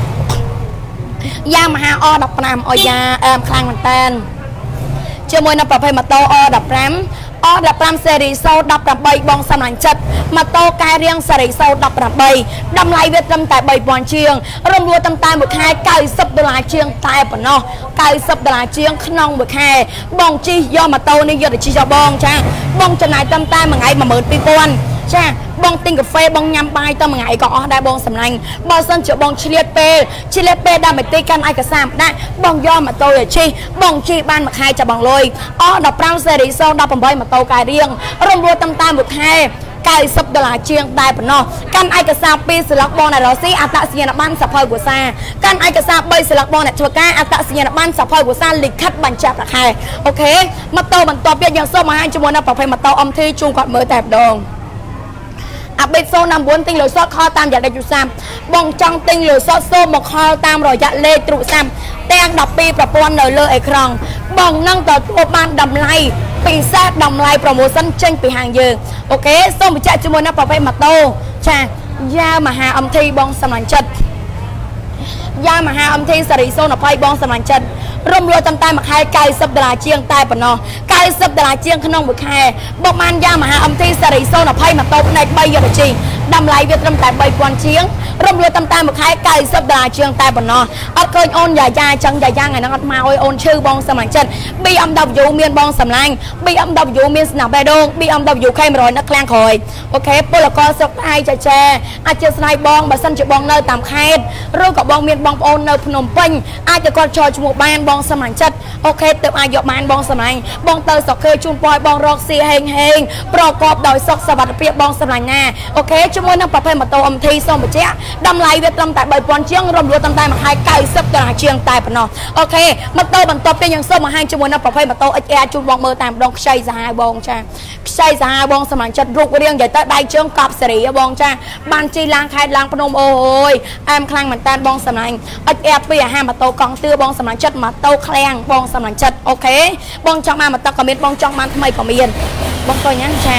យ៉ាមហា R สิบห้าអូយ៉ាអែមខ្លាំងមែនតើជាមួយនឹងប្រភេទម៉ូតូ R สิบห้าអរสิบห้าសេរីសូដสิบแปดបងសម្លាញ់ចិត្តម៉ូតូកែរៀងសេរីសូដสิบแปดតម្លៃវាត្រឹមតែបីពាន់ជាងរំលោះតាមតែមួយខែเก้าสิบដុល្លារជាងតែប៉ុណ្ណោះเก้าสิบដុល្លារជាងក្នុងមួយខែបងជិះយកម៉ូតូនេះយកទៅជិះចោលបងចាបងចំណាយត្រឹមតែមួយថ្ងៃmột nghìn hai trămចាបងទិញកាហ្វេបងញ៉ាំបាយទៅមួយថ្ងៃក៏អស់ដែរបងសម្លាញ់បើសិនជាបងឆ្លៀតពេលឆ្លៀតពេលដល់មកទីកាន់ឯកសារម្ដងបងយកម៉ូតូទៅជិះបងជិះបានមួយខែចាំបងលុយអស់สิบห้าសេរីសូដสิบแปดម៉ូតូកែរៀងរំលោះតាមតែមួយខែเก้าสิบដុល្លារជាងតែប៉ុណ្ណោះកាន់ឯកសារពីរស្លឹកបងអ្នករស៊ីអត្តសញ្ញាណប័ណ្ណសភៅភាសាកាន់ឯកសារបីស្លឹកបងអ្នកធ្វើការអត្តសញ្ញាណប័ណ្ណសភៅភាសាលិខិតបញ្ជាក់ប្រាក់ខែអូខេម៉ូតូបន្ទាប់ទៀតយើងសូមបង្ហាញជាមួយនឹងប្រភេទម៉ូតូ M T ជូនគាត់មើលតែម្ដងអាបេតศูนย์chínទិញលុយសតខលតាមរយៈលេខទូរស័ព្ទបងចង់ទិញលុយសតសូមមកខលតាមរយៈលេខទូរស័ព្ទទាំងដប់ពីរប្រព័ន្ធនៅលើអេក្រង់បងនឹងទទួលបានតម្លៃពិសេសតម្លៃ promotion ចេញពីហាងយើងអូខេសូមបញ្ជាក់ជាមួយនឹងប្រភេទម៉ូតូចាយ៉ាមហា M T បងសម្លាញ់ចិត្តយ៉ាមហា M T សេរីศูนย์ยี่สิบបងសម្លាញ់ចិត្តរំលោះតាមតែមួយខែเก้าสิบដុល្លារជាងតែប៉ុណ្ណោះเก้าสิบដុល្លារជាងក្នុងមួយខែបងបានយ៉ាមហា M T សេរីศูนย์ยี่สิบម៉ូតូផ្នែកបីយកទៅជិះតម្លៃវាត្រឹមតែបីពាន់ជាងរំលោះតាមតែមួយខែเก้าสิบដុល្លារជាងតែប៉ុណ្ណោះអត់ឃើញអូនយ៉ាយ៉ាអញ្ចឹងយ៉ាយ៉ាថ្ងៃហ្នឹងអត់មកអើយអូនឈឺបងសម្លាញ់ចិត្ត B M W មានបងសម្លាញ់ B M W មានស្នាបេដង B M W K một trămនៅឃ្លាំងក្រោយអូខេពលករសុខឯចាចាអាចជាស្នៃបងបើសិនជាបងនៅតាមខេត្តឬក៏បងមានបងប្អូននៅភ្នំពេញអាចទៅគាត់ចោលឈ្មោះបានបងសម្លាញ់ចិត្តអូខេទើបអាចយកបានបងសម្លាញ់បងទៅស្រុកខេជូនពយបងរកស៊ីហេងហេងប្រកបដោយសុខសុវត្ថិភាពបងសម្លាញ់ណាអូខេជាមួយនឹងប្រភេទម៉ូតូ M T សូមបញ្ជាក់តម្លៃវាត្រឹមតែបីពាន់ជាងរំលោះតាមតែមួយខែเก้าสิบដុល្លារជាងតែប៉ុណ្ណោះអូខេម៉ូតូបន្ទាប់ទៀតយើងសូមបង្ហាញជាមួយនឹងប្រភេទម៉ូតូ X R ជូនបងមើលតាមម្ដងខ្ចីសាហាវបងចាខ្ចីសាហាវបងសម្លាញ់ចិត្តរូបរាងនិយាយទៅដៃជើងកប់សេរីបងចាបានជិះឡើងខេត្តឡើងភ្នំអូយអែមខ្លាំងមែនតើបងសម្លាញ់ X R ពីអាហារម៉ូតូកង់ទឿបងសម្លាញ់ចិត្តម៉ូតូឃ្លាំងបងសម្លាញ់ចិត្តអូខេបងចង់បានម៉ូតូក៏មានបងចង់បានថ្មីក៏មានបងឃើញណាចា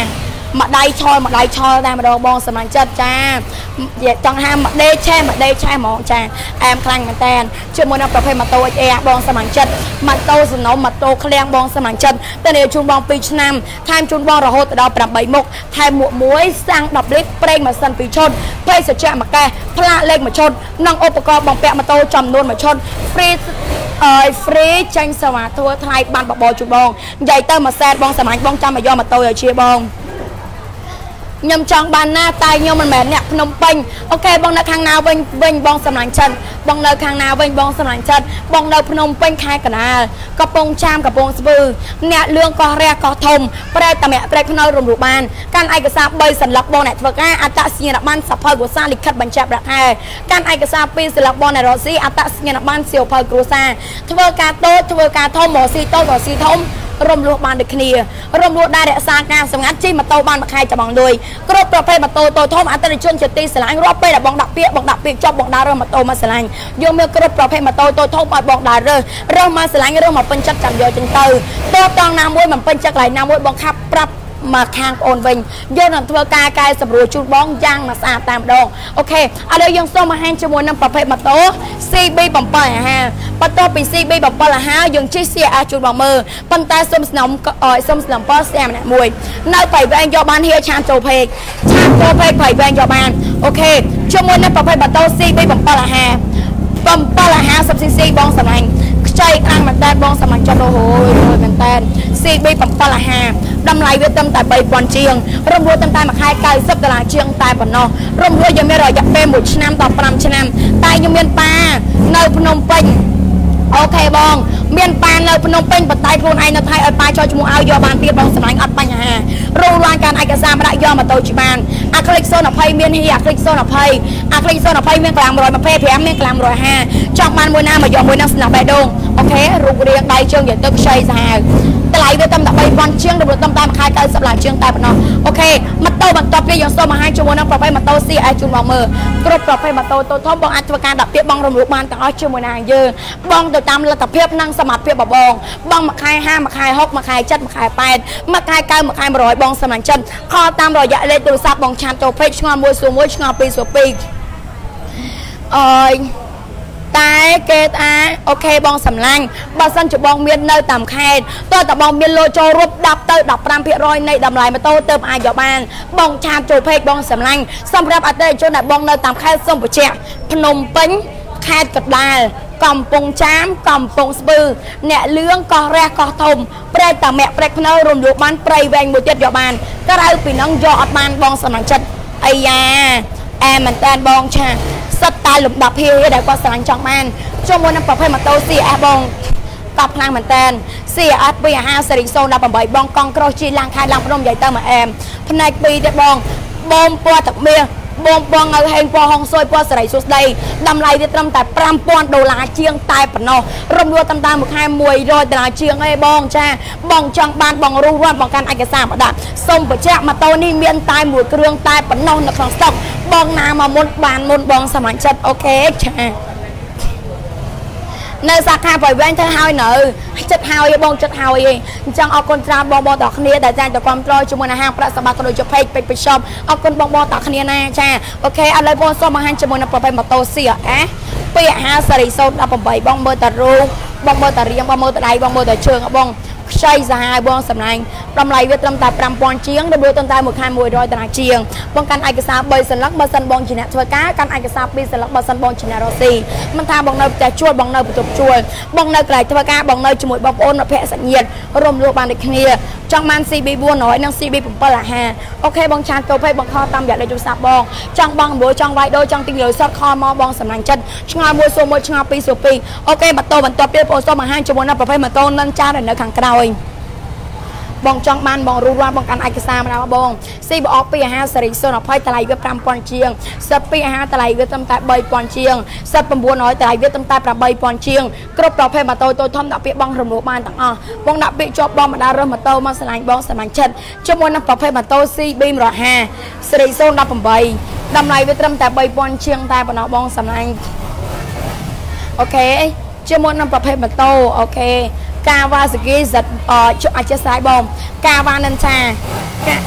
មកដៃឆលមកដៃឆលតែម្ដងបងសម្លាញ់ចិត្តចាចង់ហាមកដេឆេមកដេឆេហ្មងចាអែមខ្លាំងមែនតើជាមួយនឹងប្រភេទម៉ូតូ เอช เอ បងសម្លាញ់ចិត្តម៉ូតូសំណុំម៉ូតូឃ្លាំងបងសម្លាញ់ចិត្តតែនេះជូនបងពីរឆ្នាំថែមជូនបងរហូតដល់ប្រាំបីមុខថែមមួកមួយសាំងដប់លីត្រប្រេងម៉ាស៊ីនពីរឈុតភេសជ្ជៈមួយកេះផ្លាកលេខមួយឈុតនិងឧបករណ៍បំពាក់ម៉ូតូចំនួនមួយឈុត free អើយ free ចាញ់សេវាធัวថ្លៃបានបបោជូនបងនិយាយទៅមួយសែនបងសម្លាញ់បងចាំមកយកម៉ូតូឲ្យជាបងខ្ញុំចង់បានណាតែខ្ញុំមិនមែនអ្នកភ្នំពេញអូខេបងនៅខាងណាវិញវិញបងសម្លាញ់ចិត្តបងនៅខាងណាវិញបងសម្លាញ់ចិត្តបងនៅភ្នំពេញខេត្តកណ្ដាលកំពង់ចាមកំពង់ស្ពឺអ្នកលឿងកោះរះកោះធំប្រែតមាក់ប្រែខ្នុររំលោះបានកាន់ឯកសារបីសន្លឹកបងអ្នកធ្វើការអត្តសញ្ញាណប័ណ្ណសភៅគ្រួសារលិខិតបញ្ជាក់ប្រាក់ខែកាន់ឯកសារពីរសន្លឹកបងអ្នករកស៊ីអត្តសញ្ញាណប័ណ្ណសៀវភៅគ្រួសារធ្វើការតូចធ្វើការធំមកស៊ីតូចមកស៊ីធំរំលោះបានដូចគ្នារំលោះដែររក្សាការសម្ងាត់ជិះម៉ូតូបានមួយខែចាំបងលុយគ្រប់ប្រភេទម៉ូតូតូចធំអតិថិជនជាទីស្រឡាញ់រាប់ពេលដែលបងដាក់ពាក្យបងដាក់ពាក្យចប់បងដើររើសម៉ូតូមកស្រឡាញ់យកមកគ្រប់ប្រភេទម៉ូតូតូចធំឲ្យបងដើររើសរើសមកស្រឡាញ់រើសមកពេញចិត្តចាំយកចឹងទៅតោះតង់ណាមួយមិនពេញចិត្តកន្លែងណាមួយបងខាប់ប្រាប់មកខាងបងវិញយកនឹងធ្វើការកែសម្រួលជូនបងយ៉ាងមកស្អាតតែម្ដងអូខេឥឡូវយើងសូមបង្ហាញជាមួយនឹងប្រភេទម៉ូតូ ซี บี เจ็ด អាហារបន្ទាប់ពី ซี บี เจ็ด អាហារយើងជិះ ซี អារ ជូនបងមើលប៉ុន្តែសូមស្នំសូមស្នំប៉ស្អាម្នាក់មួយនៅបៃវែងយកបានហៀឆានចូលពេកឆានចូលពេកបៃវែងយកបានអូខេជាមួយនឹងប្រភេទម៉ូតូ ซี บี เจ็ด អាហារเจ็ด ห้าสิบ ซี ซี បងសម្លាញ់ខ្ចីខ្លាំងមែនតើបងសម្លាញ់ចុះរហូតមែនតើ ซี บี เจ็ด អាហារតម្លៃវាត្រឹមតែបីពាន់ជាងរំលោះត្រឹមតែមួយខែเก้าสิบដុល្លារជាងតែប៉ុណ្ណោះរំលោះយើងមានរយៈពេលមួយឆ្នាំដល់ប្រាំឆ្នាំតែខ្ញុំមានប៉ានៅភ្នំពេញអូខេបងមានប៉ានៅភ្នំពេញបតៃខ្លួនឯងនៅថៃឲ្យប៉ាចូលឈ្មោះឲ្យយកបានទៀតបងសម្លាញ់អត់បញ្ហារੂឡានការឯកសារមកដាក់យកម៉ូតូជីបានអាคลิกโซนยี่สิบមានហ៊ីអាคลิกโซนยี่สิบអាคลิกโซนยี่สิบមានក្រាមmộtยี่สิบห้าមានក្រាមmộtห้าចង់បានមួយណាមកយកមួយនឹងស្នាប់បេះដូងអូខេរូបរាងដៃជើងយកទៅខ្ចីសាហាវតម្លៃវាត្រឹមតែបីពាន់ជាងរំលោះត្រឹមតែមួយខែเก้าสิบដុល្លារជាងតែប៉ុណ្ណោះអូខេម៉ូតូបន្ទាប់ពីយើងសូមបង្ហាញជាមួយនឹងប្រភេទម៉ូតូ ซี អារ ជូនបងមើលគ្រប់ប្រភេទម៉ូតូតូចធំបងអាចធ្វើការដាក់ពាក្យបងរំលោះបានទាំងអស់ជាមួយនឹងយើងបងទៅតាមលទ្ធភាពនិងសមត្ថភាពរបស់បងបងមួយខែห้าមួយខែหกមួយខែเจ็ดមួយខែแปดមួយខែเก้าមួយខែmột trămបងសម្លាញ់ចិត្តខលតាមរយៈលេខទូរស័ព្ទបងឆានចូលពេកឆ្ងល់មួយសួរមួយឆ្ងល់ពីរសួរពីរអើយតែគេថាអូខេបងសម្លាញ់បើសិនជាបងមាននៅតាមខេត្តតើតើបងមានលុយចូលរួមដប់ទៅដប់ប្រាំភាគរយនៃតម្លៃម៉ូតូទៅអាចយកបានបងឆានចូលពេកបងសម្លាញ់សម្រាប់អតិថិជនដែលបងនៅតាមខេត្តសូមបញ្ជាក់ភ្នំពេញខេត្តកណ្ដាលកំពង់ចាមកំពង់ស្ពឺអ្នកលឿងកោះរះកោះធំប្រែតមាក់ប្រែភ្នៅរំលោះបានព្រៃវែងមួយទៀតយកបានក្រៅពីនឹងយកអត់បានបងសម្លាញ់ចិត្តអាយ៉ាអែមែនតើបងឆាសិតតែលំដាប់ហៀដែលគាត់ស្រឡាញ់ចង់បានជាមួយនឹងប្រភេទម៉ូតូ ซี អារ បងតបខ្លាំងមែនតើ ซี អារ ពីអាហារសេរីសូនដល់eightបងកង់ក្រោះជីឡាំងខែឡាំងភ្នំនិយាយទៅមកអែមផ្នែកពីរទៀតបងបងពណ៌ទឹកមាសបងបងឲ្យហេងពណ៌ហុងស៊ុយពណ៌សេរីសុស្ដីតម្លៃវាត្រឹមតែប្រាំពាន់ដុល្លារជាងតែប៉ុណ្ណោះរំលោះត្រឹមតែមួយខែមួយរយដុល្លារជាងឯងបងចាបងចង់បានបងរੂរាន់បងកាន់ឯកសារមកដាក់សូមបញ្ជាក់ម៉ូតូនេះមានតែមួយគ្រឿងតែប៉ុណ្ណោះនៅក្នុងស្តុកបងណាមកមុនបានមុនបងសម្លាញ់ចិត្តអូខេចានៅសាខាបៃវែងធ្វើហើយនៅចិត្តហើយបងចិត្តហើយឯងអញ្ចឹងអរគុណច្រើនបងបងតគ្នាដែលចាញ់ទៅគ្រប់គ្រងជាមួយនឹងហាងប្រាក់សម្បត្តិក៏ដូចជាពេកពេកពេកឈប់អរគុណបងបងតគ្នាណាចាអូខេឥឡូវបងសូមបង្ហាញជាមួយនឹងប្រភេទម៉ូតូ ซี អារ ពីអាហារសេរីសូនeightបងមើលតារូបបងមើលតារៀងបងមើលតាដៃបងមើលតាជើងបងខ្ចីសាហាវបងសម្លាញ់តម្លៃវាត្រឹមតែប្រាំពាន់ជាងដូចត្រឹមតែមួយខែមួយរយដុល្លារជាងបងកាន់ឯកសារបីសន្លឹកបើសិនបងជាអ្នកធ្វើការកាន់ឯកសារពីរសន្លឹកបើសិនបងជាអ្នករកស៊ីមិនថាបងនៅផ្ទះជួលបងនៅបន្ទប់ជួលបងនៅកន្លែងធ្វើការបងនៅជាមួយបងប្អូនមិត្តភក្តិសាច់ញាតិរំលោះបានដូចគ្នាចង់បាន ซี บี four hundredនិង ซี บี sevenអាហារអូខេបងឆានទៅពេកបងខលតាមរយៈលេខទូរស័ព្ទបងចង់បងមួយចង់វាយដូរចង់ទិញលុយសុទ្ធខលមកបងសម្លាញ់ចិត្តឆ្ងល់មួយសួរមួយឆ្ងល់ពីរសួរពីរអូខេម៉ូតូបន្ទាប់ទៀតបងសូមបង្ហាញជាមួយនឹងប្រភេទម៉ូតូនឹងចាស់នៅខាងក្រោយបងចង់បានបងរੂរាន់បងកាន់ឯកសារមកដល់បង ซี បអពីអាហារសេរីសូនยี่สิบតម្លៃវាប្រាំពាន់ជាងសិតពីអាហារតម្លៃវាត្រឹមតែបីពាន់ជាងសិតnine hundredតម្លៃវាត្រឹមតែeightពាន់ជាងគ្រប់ប្រភេទម៉ូតូតូចធំដាក់ពាក្យបងរំលោះបានទាំងអស់បងដាក់ពាក្យជាប់បងមកដល់រើសម៉ូតូមកឆ្លាញ់បងឆ្លាញ់ចិត្តជាមួយនឹងប្រភេទម៉ូតូ ซี บี one fiftyសេរីសូនeighteenតម្លៃវាត្រឹមតែthreeពាន់ជាងតែប៉ុណ្ណោះបងឆ្លាញ់អូខេជាមួយនឹងប្រភេទម៉ូតូអូខេកាវ៉ាសាគីសិតអអាចចេះស្រាយបងកាវ៉ានិនឆា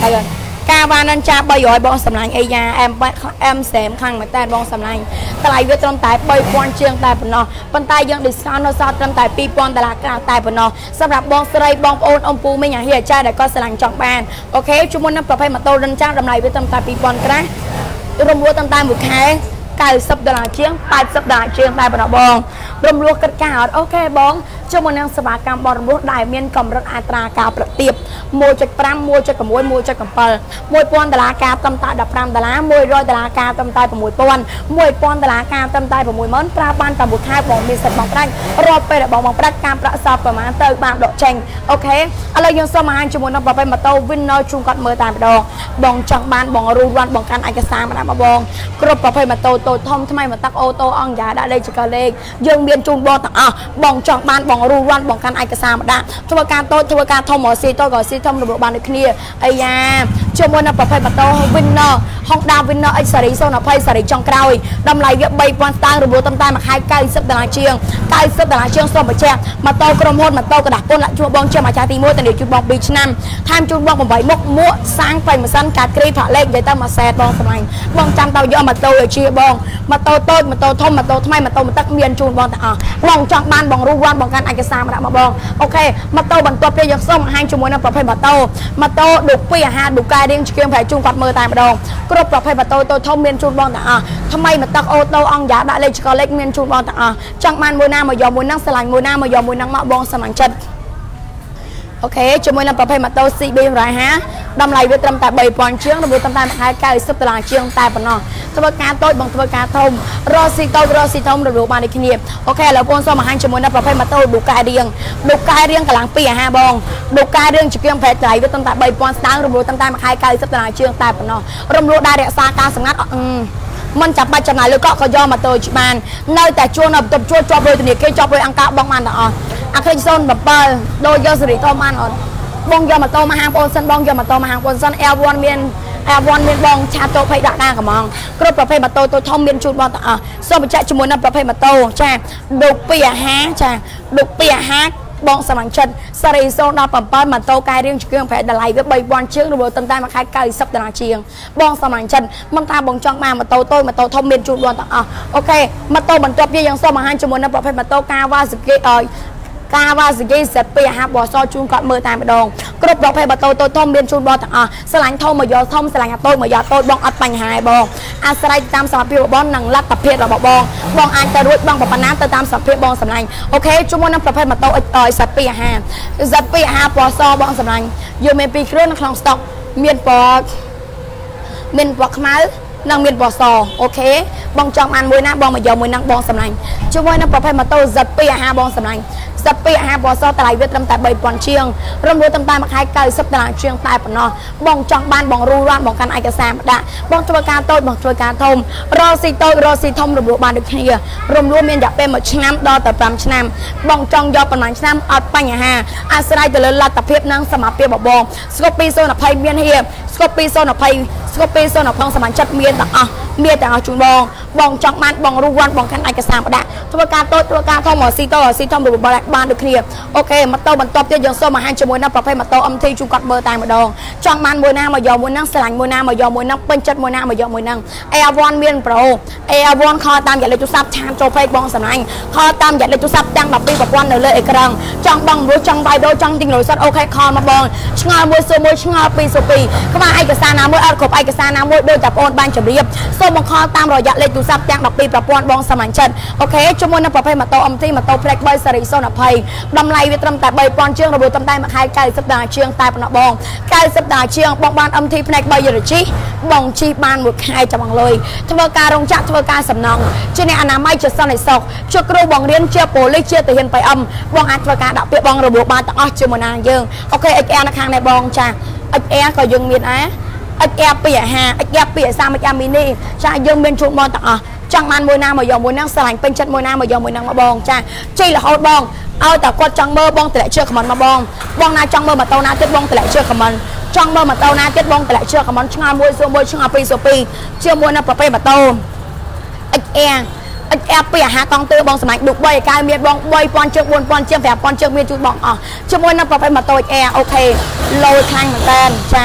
rồi ca ba nên cha bay rồi bong sầm lạnh ấy nha em em xem khăn mà tay bong sầm lạnh ta lại với trong tay bay quan trường tay bẩn nọ bàn tay dân discount nó sao trong tay pi pon tại là cái tay bẩn nọสำหรับบองสไลบองโอนองปูไม่อย่างเฮียจ้าแต่ก็สลังจองบานโอเคชุมพลน้ำปลาไผ่มาโตดันจ้าดำไรvới trong tay pi ponก็ได้รวมรวมtrong tay một cái cài sập đà là chiếng tay sập đà chiếng tay bẩn nọบองรวมรวมกระจายโอเคบองชุมพลน้ำสบายการบอลรวมได้เมียนกำรัดอัตราการประเทียบมวยจักรพรำมวยจักรมวยมวยจักรเปิลมวยปอนตลาดการตำตาดับพรำตลาดมวยรอยตลาดการตำตายประมวยปอนมวยปอนตลาดการตำตายประมวยมันปลาบ้านตำบุกค่ายบองมีสัตว์บองแรงรอไปแต่บองบองประการประสอบประมาณเติมบางดอกเชงโอเคอะไรยังสมาชิกชุมพลน้ำปลาไปมาโตวินเนอร์ชุมกัดมือตามดองบองจังบ้านบองรูวันบองการไอกสารมามาบองกรบปลาไปมาโตโตทอมทำไมมาตักโอโตอ่องยาได้เลยจักรเล็กยังเบียนจูนบองต่างอ่ะบองจังบ้านบองรูวันบองการไอกสารมาได้ทัวร์การโตทัวร์การทอมหมอซีโตก่อซีทอมระบบบานในคณีไอ้ยาชั่วโมงนับประเภทมาโตวินเนอร์ห้องดาววินเนอร์ไอ้สริโซนอภัยสริจงกราวดำไหลเยอะใบปอนตางระบบตั้งแต่มาขายไก่สับตลาดเชียงไก่สับตลาดเชียงส้มประเชียมาโตกรมโหดมาโตกระดาษปนละชั่วบองเชียงมาชาติมัวแต่เดี๋ยวจุดบองบีชน้ำทำจุดบองผมใบมกมัวสร้างไปมาสั้นการกรีผ่าเล็กใหญ่ตั้งมาแซ่บองสมัยบองจำเตาเยอะมาโตเลยเชียบองมาโตโตมาโตทอมมาโตทำไมมาโตมาตักเมียนจูนบองแต่อ่ะบองจังบ้านบองรูวันบองการไอกสารมาบองโอเคมาโตบรรตัวเปรี้ยวส้มให้ชั่วโมงนับประเภทมาโตมาโตดุปีอาหารดุกายเด้งเชียงแผ่จูนกัดมือตายมาดองกรบประเภทมาโตโตทอมเมียนจูนบองแต่อ่ะทำไมมาตักโอโตอ่องยาได้เลยก็เล็กเมียนจูนบองแต่อ่ะจังมันมวยหน้ามายอมมวยนั่งสลายมวยหน้ามายอมมวยนั่งมาบองสมังจัดโอเคชั่วโมงนับประเภทมาโตซีบีไรฮะดำไหลvớiตำแต่ใบปอนเชียงระบบตำแต่มาขายไก่สับตลาดเชียงแต่ปนอตัวการโต้บางตัวการทมรอซีโต้รอซีทมระบบมาในคณีโอเคแล้วปนซ้อมมาให้ชั่วโมงนับประเภทมาโต้ดูกายเรียงดูกายเรียงกำลังปีฮะบองดูกายเรียงจุดเกี่ยงแผลใจvớiตำแต่ใบปอนสตางระบบตำแต่มาขายไก่สับตลาดเชียงแต่ปนอรวมรวมได้เด็กซาการสังกัดอืมมันจับไปจับไหนเลยก็เขาย่อมาโตจิบานเนยแต่ช่วงนั้นตบช่วงจอบเลยตัวนี้เคยจอบเลยอังกะบองมันต่ออ่ะอาเคยโซนแบบเปิลโดยยอสิริโตมันอ่อนบองยอมาโตมาหางปนซันบองยอมาโตมาหางปนซันเอลวอนเมียนเอลวอนเมียนบองชาโตไพดาหน้ากับมองกรุ๊ปประเภทมาโตตัวทอมเมียนจูดบองต่อส้มไปแจกจมูกน้ำประเภทมาโตใช่ดุเปียฮะใช่ดุเปียฮะบองสมังชันสริโซนอปัมปันมาโตกายเรื่องเชื่องแผลดลายvớiใบบอลเชื่องระบบตั้งแต่มาขายไก่สับตนาเชียงบองสมังชันมันตาบองจังมามาโตโต้มาโตทอมเมียนจูดบองต่อโอเคมาโตบรรจบยังส้มมาให้จมูกน้ำประเภทมาโตกาวาสเกเอยกาวาสเกเสเปียฮะบอซอจูนกอดมือตายมาดองกรุ๊ปประเภทมาโตโตทอมเมียนจูดบองต่อสลายทอมมายอทอมสลายโตมายอโตบองอัดปัญหาบองอาศัยตามสมัครพิบองหนังลัดตะเพียรระบบบองบองอันจะรุ่ยบองปะปน้ำตามสมัครพิบองสำนักโอเคชั่วโมงน้ำประเภทมาโตเอยสัตเปียฮะสัตเปียฮะบอซอบองสำนักยูเมปีเครื่องนักคลองสต็อกเมียนปอเมียนปอขมายนั่งเมียนปอซอโอเคบองจองอันมวยน้ำบองมายอมวยนั่งบองสำนักชั่วโมงน้ำประเภทมาโตสัตเปียฮะบองสำนักสับเปียฮะบอซอตลายเวทลำแต่ใบปอนเชียงรวมรวมตำตามาขายไก่สับตลาดเชียงใต้ปนอบองจังบ้านบองรูร้านบองการไอกระแสมดะบองตัวการโต้บองตัวการทมรอซีโต้รอซีทมรวมรวมบานดึกเฮียรวมรวมเมียนอยากเป็นหมดชั้นดอแต่ปรำชั้นบองจองยอประมาณชั้นอัดปัญหาอาศัยแต่ละลัดตะเพียบนั่งสมาเปียบบองสกปีโซนอภัยเมียนเฮียสกปีโซนอภัยสกปีโซนอพองสมานจัดเมียนต่างเมียแต่เอาจุนบองบองจังมันบองรูร้านบองการไอกระแสมดะตัวการโต้ตัวการทมหมอซีโต้ซีทมรวมบานดึกเฮียโอเคมาโตบรรทบเตี้ยยังโซ่มาให้จมูกน้ำประเภทมาโตอมทีจุกกัดเบอร์ตายมาดองจังมันมวยน้ามายอมวยนั่งสลายมวยน้ามายอมวยนั่งเป็นจัดมวยน้ามายอมวยนั่งเอวอนเมียนโปรเอวอนคอตามอย่าเลยจุซับชามโจเพกบองสำนักคอตามอย่าเลยจุซับจังแบบปีกับวันเลยเอกรังจังบังรู้จังใบโดจังติงหน่อยสัตโอเคคอมาบองชงามวยโซมวยชงาปีโซปีเข้ามาไอกระซานามวยอัดขบไอกระซานามวยโดยจับโอนบานจับเรียบโซบังคอตามรอยอย่าเลยจุซับจังแบบปีกับวันบองสมัยชันโอเคจมูกน้ำประเภทมาโตอมทีมาโตเพลกใบสริโซนอภัยดำไลวิตรแต่ใบปอนเชียงระบบตำแหน่งมาขายไก่สัปดาห์เชียงตายปนบองไก่สัปดาห์เชียงบองบานอมทีแผนกใบยรชีบองชีบานหมดขายจะบังเลยทวการรงจักทวการสำนองเจเนอนาไม่จะสนในศกชั่วครูบองเรียนเชียโปลิเชียตะเห็นไปอมบองอันทวการดับเปียบองระบบบานต่อเชียมนางเยิงโอเคไอแอร์นักขังในบองจ้าไอแอร์ก็ยังมีนะไอแอร์เปียฮะไอแอร์เปียซาไอแอร์มินี่จ้ายังเป็นชุดบอลต่อจังมันมวยน้ำมายอมมวยนั่งสลายเป็นจัดมวยน้ำมายอมมวยนั่งมาบองจ้าจีละเขาบองเอาแต่กดจังเบอร์บองแต่เชือกขมันมาบองบองนาจังเบอร์มาเต้านาเต็ดบองแต่เชือกขมันจังเบอร์มาเต้านาเต็ดบองแต่เชือกขมันช่างมวยโซมวยช่างปีโซปีเชื่อมวยน้ำประเภทมาเต้าไอแอนไอแอนเปียหากองเตอร์บองสมัยดุใบกายเมียบองใบปอนเชือกบนปอนเชือกแผลปอนเชือกเมียจุดบองอ๋อเชื่อมวยน้ำประเภทมาเต้าแอนโอเคโลยทางเหมือนกันจ้า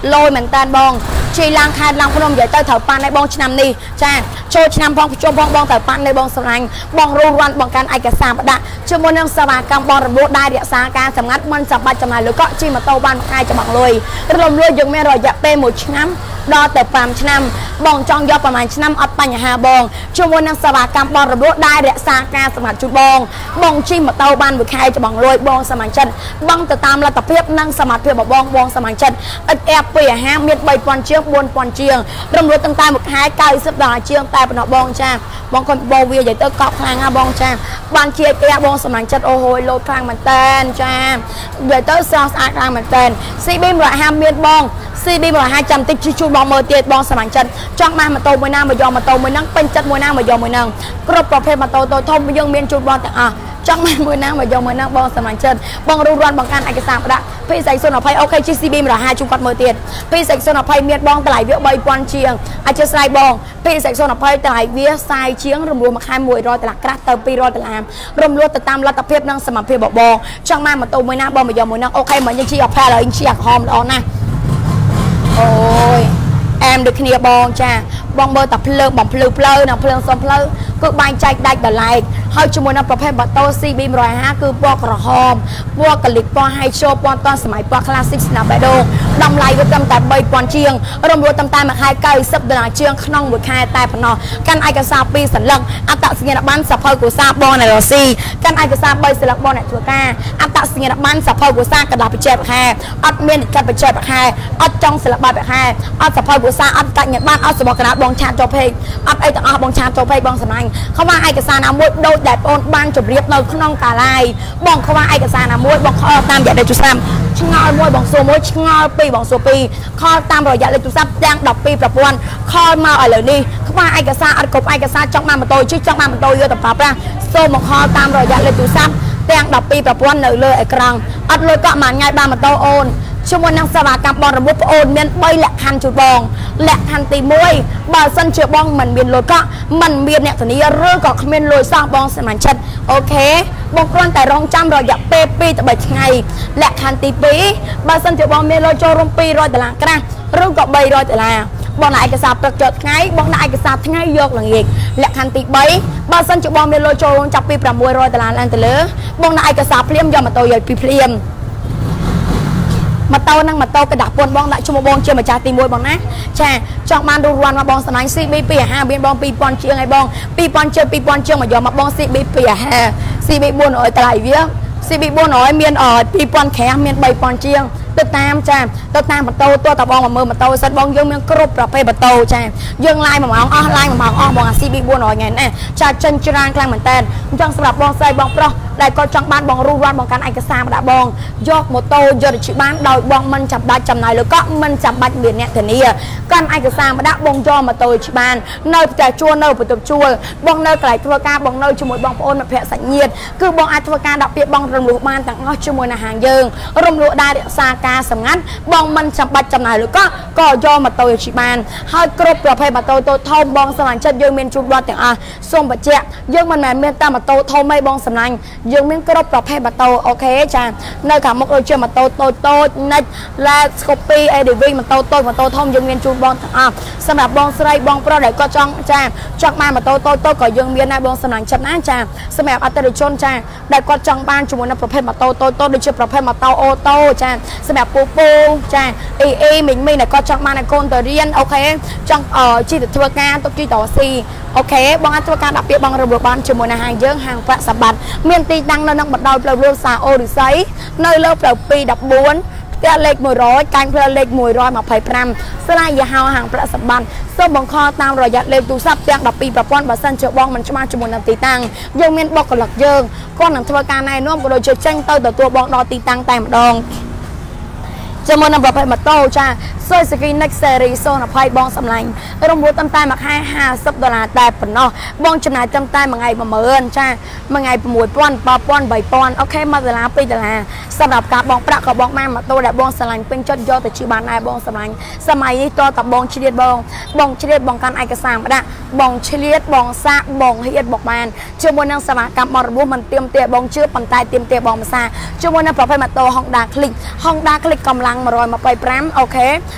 ลอยเหมือนกันบองชีลางคายลางพนมใหญ่เต้าเถาปันในบองชนำนี่จ้าโชว์ชนำบองโชว์บองบองเถาปันในบองสมัยบองรูวันบองการไอกระซามประดะชั่วโมงนึงสวากรรมบองระบุได้เดียสาการสำงัดมันจับใบจำหน่ายหรือก็ชีมาโตบ้านใครจะบังเลยรวมเรือยังไม่รอจะเปหมดช้ำรอแต่ปามช้ำบองจองยอประมาณช้ำอัดปัญญาบองชั่วโมงนึงสวากรรมบองระบุได้เดียสาการสำงัดจุดบองบองชีมาโตบ้านใครจะบังเลยบองสมัยชันบองแต่ตามระดับเพียบนั่งสมัครเพียบบองบองสมัยชันอัดแอบเปียห้าเม็ดใบปอนเชียงบนปอนเชียงรวมรวมตั้งแต่หมดหายไก่สับดาเชียงแต่ปนบองจ้าบองคนบองเวียใหญ่เตอร์กอบคลางอาบองจ้าบานเชียร์แกบองสมัยชันโอ้โหโลคลางมันเต้นจ้าใหญ่เตอร์ซอสอาคลางมันเต้นซีบีมร้อยห้าเม็ดบองซีบีมร้อยห้าจำติดชิชูบองเมอร์เตียบองสมัยชันจ้องมามาโตมวยนางมายอมมาโตมวยนางเป็นจัดมวยนางมายอมมวยนางกรบประเภทมาโตโตทมยังเมียนจูบองแต่อ่ะจังไม่มือนางมายอมมือนางบองสมัยเชิญบองรูรอนบองการไอกระซามประพี่ใส่ส่วนอภัยโอเคชิซีบีมระหาจุงกัดมือเตียนพี่ใส่ส่วนอภัยเมียบองตลายเวียใบปอนเชียงอาจจะใส่บองพี่ใส่ส่วนอภัยตลายเวียใส่เชียงรวมรวมมาขายมวยรอตลาดกระเติมปีรอตลาดรวมรวมแต่ตามรัตเพียบนางสมัครเพียบบองจังมามาโตมือนางบองมายอมมือนางโอเคเหมือนยังชีออกแพ้เลยยังชีอยากหอมร้อนนะโอ้ยแอมเด็กเนียบองจ้าบองเบอร์ตับเพลิงบองเพลิงเพลิงนะเพลิงซ้อมเพลิงก็บานใจได้แต่ไลค์ให้จมูกนับประเภทบัตโต้ซีบีมร้อยห้าคือพวกกระหอมพวกกะลิกปอนไฮโชปอนตอนสมัยปอนคลาสสิกสนาบโดดำไล่ก็จำแต่ใบปอนเชียงรวมรวมตำตามาคายไก่ซับดนาเชียงขนมบุตรคายแต่ปนอกันไอกระซาปีสันลังอัตสิญญาบันสัพเพกุซาบอลในรอซีกันไอกระซาใบสลักบอลในทัวก้าอัตสิญญาบันสัพเพกุซากระดาษไปเจ็บแค่อัดเมียนกันไปเจ็บแค่อัดจองสลักใบไปแค่อัดสัพเพกุซาอัดกันญญาบันอัดสมองกระดาษบองชาโจเพกอัดไอต่างบองชาโจเพกบองสมัยเขาว่าไอกระซานามวยโดดแดดโอนบ้านจบเรียบเลยขนมกาไลบองเขาว่าไอกระซานามวยบองเขาตามอย่าได้จุดซ้ำชิงเอามวยบองโซมวยชิงเอาปีบองโซปีข้อตามรอยอย่าได้จุดซ้ำแดงดอกปีประปวนข้อมาอะไรนี่เขาว่าไอกระซาอัดกบไอกระซาจ้องมามาโตชื่อจ้องมามาโตเยอะแต่ปาปะโซมข้อตามรอยอย่าได้จุดซ้ำแดงดอกปีประปวนเลยเลยไอกรังอัดเลยก็มันง่ายบ้ามาโตโอนชั่วโมงนังสวากรรมบอลระบบโอนเมียนใบแหลกคันจุดบองแหลกคันตีมวยบาสันเชือบองมันเมียนเลยก็มันเมียนเนี่ยตอนนี้เรื่องก็เมียนเลยสร้างบองสมานชัดโอเคบองกรอนแต่รองจำรอยอยากเปปีแต่ใบไงแหลกคันตีปีบาสันเชือบองเมียนเลยโจรมปีรอยแต่ละกระเรื่องก็ใบรอยแต่ละบองไหนกระซาประจดไงบองไหนกระซาไงยกหลังอีกแหลกคันตีใบบาสันเชือบองเมียนเลยโจรจับปีประมวยรอยแต่ละอันแต่เลยบองไหนกระซาเพลียมยอมมาโตใหญ่ปีเพลียมมาเต้านั่งมาเต้ากระดาษปนบองได้ชั่วโมงบองเชื่อมาจ่าตีมวยบองนะแช่จอกมาดูรวนมาบองสมัยซีบีปีห้าเบียนบองปีปอนเชียงไงบองปีปอนเชียงปีปอนเชียงมายอมมาบองซีบีปีห้าซีบีบุญอ่อยตลายเวียซีบีบุญอ่อยเมียนอ่อยปีปอนแขมเมียนใบปอนเชียงตัวตามจ้าตัวตามมาเต้าตัวตะบองมาเมื่อมาเต้าสัตว์บองยังเมียนกรุบประเภทมาเต้าจ้ายังไล่มาหมองอ้อไล่มาหมองอ้อบองซีบีบุญอ่อยไงเนี่ยชาเชนจรานกลางเหมือนเต้นจังสำหรับบองใส่บองโปรได้ก็จังบ้านบองรูวันบองการไอกระซามดาบองยกโมโตยอดชิบ้านดอยบองมันจับได้จำนายแล้วก็มันจับบัตรเบียนเนี่ยเถอะนี่การไอกระซามดาบองยอมาโตชิบ้านเนยแต่ชัวเนยปุตตชัวบองเนยไก่ทัวการบองเนยจมูกบองโอนมาแผลสัญญาคือบองอาทัวการดับเปียบองรำลูกบ้านต่างอ้อจมูกอาหารเยิงรำลูกได้ซากาสำงัดบองมันจับบัตรจำนายแล้วก็ก็ยอมาโตชิบ้านให้กรุบประเภทมาโตโตทอมบองสมานชัดยังเมียนจุดบอลแต่อ่ะส่งบัตรเจ้ายังมันแม่เมียนตามาโตทอมไม่บองสำนักยังเมียนกรุบประเภทมาโตโอเคจ้าในขามุกเราเชื่อมาโตโตโตในและสกอปปี้เอเดวิงมาโตโตมาโตทอมยังเมียนจูบอลอ่ะสำหรับบองสไลบองโปรเด็กก็จ้องจ้าจักมามาโตโตโตก็ยังเมียนในบองสำนักชนะจ้าสำหรับอัตติชนจ้าได้ก็จังบ้านจมูกในประเภทมาโตโตโตโดยเฉพาะประเภทมาโตโอโตจ้าสำหรับปูปูจ้าเอเอมิงมิงเนี่ยก็จังมาในโกนตัวเรียนโอเคจังเอ่อชีติทัวร์การตุกีต่อซีโอเคบางอัตราการดับเบี้ยบางระบบบ้านจมูกในหางเยอะหางประสบัดเมียนตีดังในนังบัดดาวเปล่าเรือซาโอหรือไซในเลือเปล่าปีดับบ้วนเตี้ยเล็กมวยร้อยการเพลเล็กมวยร้อยมาไผ่พรำสลายยาหาวหางประสบัดส้มบังคอตามรอยยัดเล็กตูซับเตียงดับปีประป้อนบัสันเชือบองมันจะมาจมูกนันตีตังยังเมียนบอกกับหลักเยิงก้อนหนังทัวร์การในน้อมก็โดยเชื่อแจ้งเตอร์แต่ตัวบองดอตีตังแต่มดองจมูกนำประเภทมาโตจ้าโซยสกีนักเซรีโซนอภัยบองสำลังรวมรวมตั้งแต่มาให้ห้าสิบดอลลาร์แต่ปนเนาะบองจำนายตั้งแต่มาไงมาเมินจ้ามาไงประมวยป้อนปอป้อนใบป้อนโอเคมาแต่ละปีแต่ละสำหรับการบองประกับบองมามาโตแต่บองสำลังเป็นจดยอดแต่ชื่อบานนายบองสำลังสมัยนี้ตัวตับบองเฉลี่ยบองบองเฉลี่ยบองการไอกระสางมาได้บองเฉลี่ยบองซาบองเฮียดบองมันเชื่อมนนังสมากับมรบุมันเตรียมเตะบองเชื่อปันตายเตรียมเตะบองมาซาเชื่อมนนังประเภทมาโตห้องดาคลิกห้องดาคลิกกำลังมารอยมาไปพรำโอเค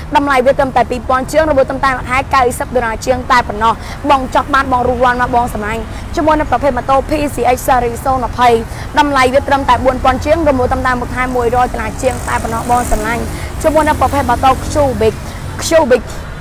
តម្លៃវាត្រឹមតែពីរពាន់ជាងរំលោះត្រឹមតែមួយខែកៅសិបដុល្លារជាងតែប៉ុណ្ណោះបងចង់បានបងរੂរាល់មកបងសម្លាញ់ជាមួយនឹងប្រភេទម៉ូតូ P C X Series ศูนย์ ยี่สิบតម្លៃវាត្រឹមតែបួនពាន់ជាងរំលោះត្រឹមតែមួយខែមួយរយដុល្លារជាងតែប៉ុណ្ណោះបងសម្លាញ់ជាមួយនឹងប្រភេទម៉ូតូ Cubic Cubic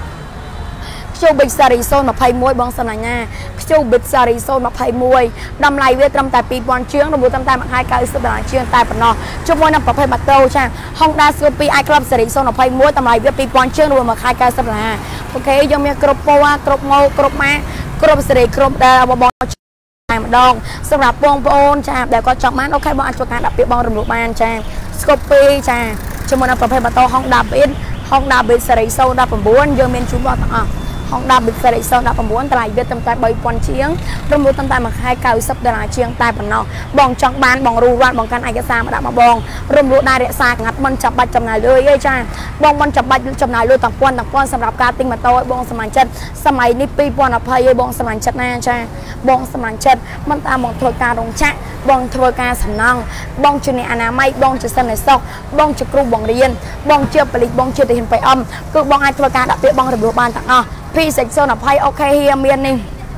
Cubic Series ศูนย์ ยี่สิบเอ็ดបងសម្លាញ់ណា Cubic Series ศูนย์ ยี่สิบเอ็ดតម្លៃវាត្រឹមតែពីរពាន់ជាងរំលោះត្រឹមតែមួយខែកៅសិបដុល្លារជាងតែប៉ុណ្ណោះជាមួយនឹងប្រភេទម៉ូតូចា Honda Scoopy i Club Series ศูนย์ ยี่สิบเอ็ดតម្លៃវាពីរពាន់ជាងរំលោះមួយខែកៅសិបដុល្លារអូខេយើងមានគ្រប់ពណ៌គ្រប់ម៉ូដគ្រប់ម៉ាកគ្រប់សេរីគ្រប់ដែលបងតែម្ដងសម្រាប់បងប្អូនចាដែលគាត់ចង់បានអូខេបងអាចធ្វើការដាក់ពាក្យបងរំលោះបានចា Scoopy ចាជាមួយនឹងប្រភេទម៉ូតូ Honda Beat Honda Beat Series ศูนย์ ยี่สิบเก้าយើងមានជូនបងទាំងអស់ Honda Beat Series ศูนย์ ยี่สิบเก้าតម្លៃវាត្រឹមតែបីពាន់ជាងរំលោះត្រឹមតែមួយខែកៅសិបដុល្លារជាងតែប៉ុណ្ណោះបងចង់បានបងរੂរាល់បងកាន់ឯកសារមកដាក់មកបងរំលោះដែររក្សាកាត់មិនចាំបាច់ចំណាយលុយទេចាបងមិនចាំបាច់ចំណាយលុយទាំងពាន់ទាំងពាន់សម្រាប់ការទិញម៉ូតូឲ្យបងសម្លាញ់ចិត្តសម័យនេះពីរពាន់ยี่สิบឯងបងសម្លាញ់ចិត្តណាចាបងសម្លាញ់ចិត្តមិនតាមបងធ្វើការរោងចក្របងធ្វើការសំណង់បងជាអ្នកអនាម័យបងជាសិនឯសុខបងជាគ្រូបងរៀនបងជាប៉ូលីសបងជាទាហាន PM គឺបងអាចធ្វើការដាក់ពាក្យបងរំលោះបានទាំងអស់ P C X ศูนย์ ยี่สิบអូខេហៀមាននេះ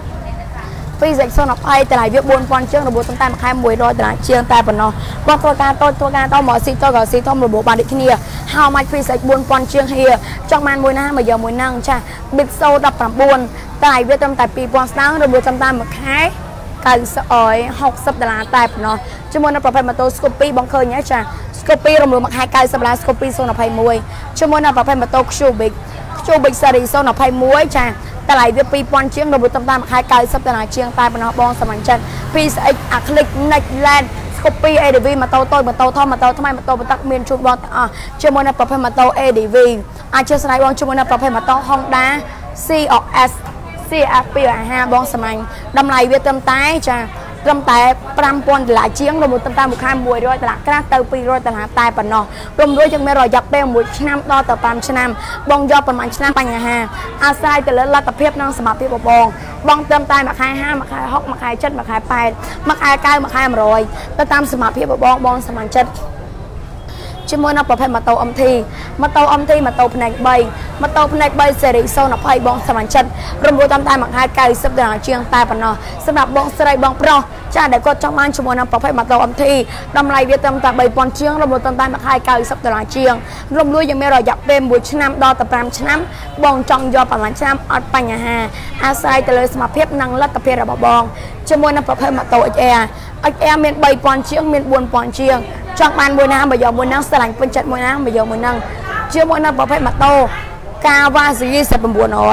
P C X ศูนย์ ยี่สิบតម្លៃវាបួនពាន់ជាងរំលោះត្រឹមតែមួយខែមួយរយដុល្លារជាងតែប៉ុណ្ណោះបងធ្វើការតូចធ្វើការតមកស៊ីតូចក៏ស៊ីធំរំលោះបានដូចគ្នាហើយមក P C X បួនពាន់ជាងហៀចង់បានមួយណាមកយកមួយហ្នឹងចា Bit Soul ยี่สิบเก้าតម្លៃវាត្រឹមតែពីរពាន់ស្តើងរំលោះត្រឹមតែមួយខែកៅហុកសិបដុល្លារតែប៉ុណ្ណោះជាមួយនឹងប្រភេទម៉ូតូ Scoopy បងឃើញហ៎ចា Scoopy រំលោះមួយខែកៅសិបដុល្លារ Scoopy ศูนย์ ยี่สิบเอ็ดជាមួយនឹងប្រភេទម៉ូតូ Cubic Cubic Series ศูนย์ ยี่สิบเอ็ดចាតម្លៃវាពីរពាន់ជាងរំលោះត្រឹមតែមួយខែកៅសិបដុល្លារជាងតែប៉ុណ្ណោះបងសម្លាញ់ចិត្ត P C X Acrylic Neckland Scoopy A D V ម៉ូតូតូចម៉ូតូធំម៉ូតូថ្មីម៉ូតូបទឹកមានជូនបងទាំងអស់ជាមួយនឹងប្រភេទម៉ូតូ A D V អាចជួយស្រាយបងជាមួយនឹងប្រភេទម៉ូតូ Honda C R S C F ពីរអាហារបងសម្លាញ់តម្លៃវាត្រឹមតែចាត្រឹមតែប្រាំពាន់ដុល្លារជាងរំលោះត្រឹមតែមួយខែមួយរយដុល្លារក្រាស់ទៅពីររយដុល្លារតែប៉ុណ្ណោះរំលោះយើងមានរយៈពេលមួយឆ្នាំដល់ទៅ5ឆ្នាំបងយកប្រហែលឆ្នាំបញ្ហាអាស្រ័យទៅលើលទ្ធភាពនិងសមត្ថភាពរបស់បងបងត្រឹមតែមួយខែห้าមួយខែหกមួយខែเจ็ดមួយខែแปดមួយខែเก้าមួយខែหนึ่งร้อยទៅតាមសមត្ថភាពរបស់បងបងសម្លាញ់ចិត្តជាមួយនឹងប្រភេទម៉ូតូ M T ម៉ូតូ M T ម៉ូតូផ្នែកបីម៉ូតូផ្នែកបី Series ศูนย์ ยี่สิบបងសម្លាញ់ចិត្តរំលោះតាមតែមួយខែកៅសិបដុល្លារជាងតែប៉ុណ្ណោះសម្រាប់បងស្រីបងប្រុសចាដែលគាត់ចង់បានជាមួយនឹងប្រភេទម៉ូតូ M T តម្លៃវាត្រឹមតែបីពាន់ជាងរំលោះតាមតែមួយខែកៅសិបដុល្លារជាងរំលោះយើងមានរយៈពេលមួយឆ្នាំដល់ទៅ5ឆ្នាំបងចង់យកប្រហែលឆ្នាំអត់បញ្ហាអាស្រ័យទៅលើសមត្ថភាពនិងលទ្ធភាពរបស់បងជាមួយនឹងប្រភេទម៉ូតូ X R X R មានបីពាន់ជាងមានបួនពាន់ជាងចង់បានមួយណាមកយកមួយហ្នឹងស្រឡាញ់ពេញចិត្តមួយណាមកយកមួយហ្នឹងជាមួយនឹងប្រភេទម៉ូតូ Kawasaki ยี่สิบเก้า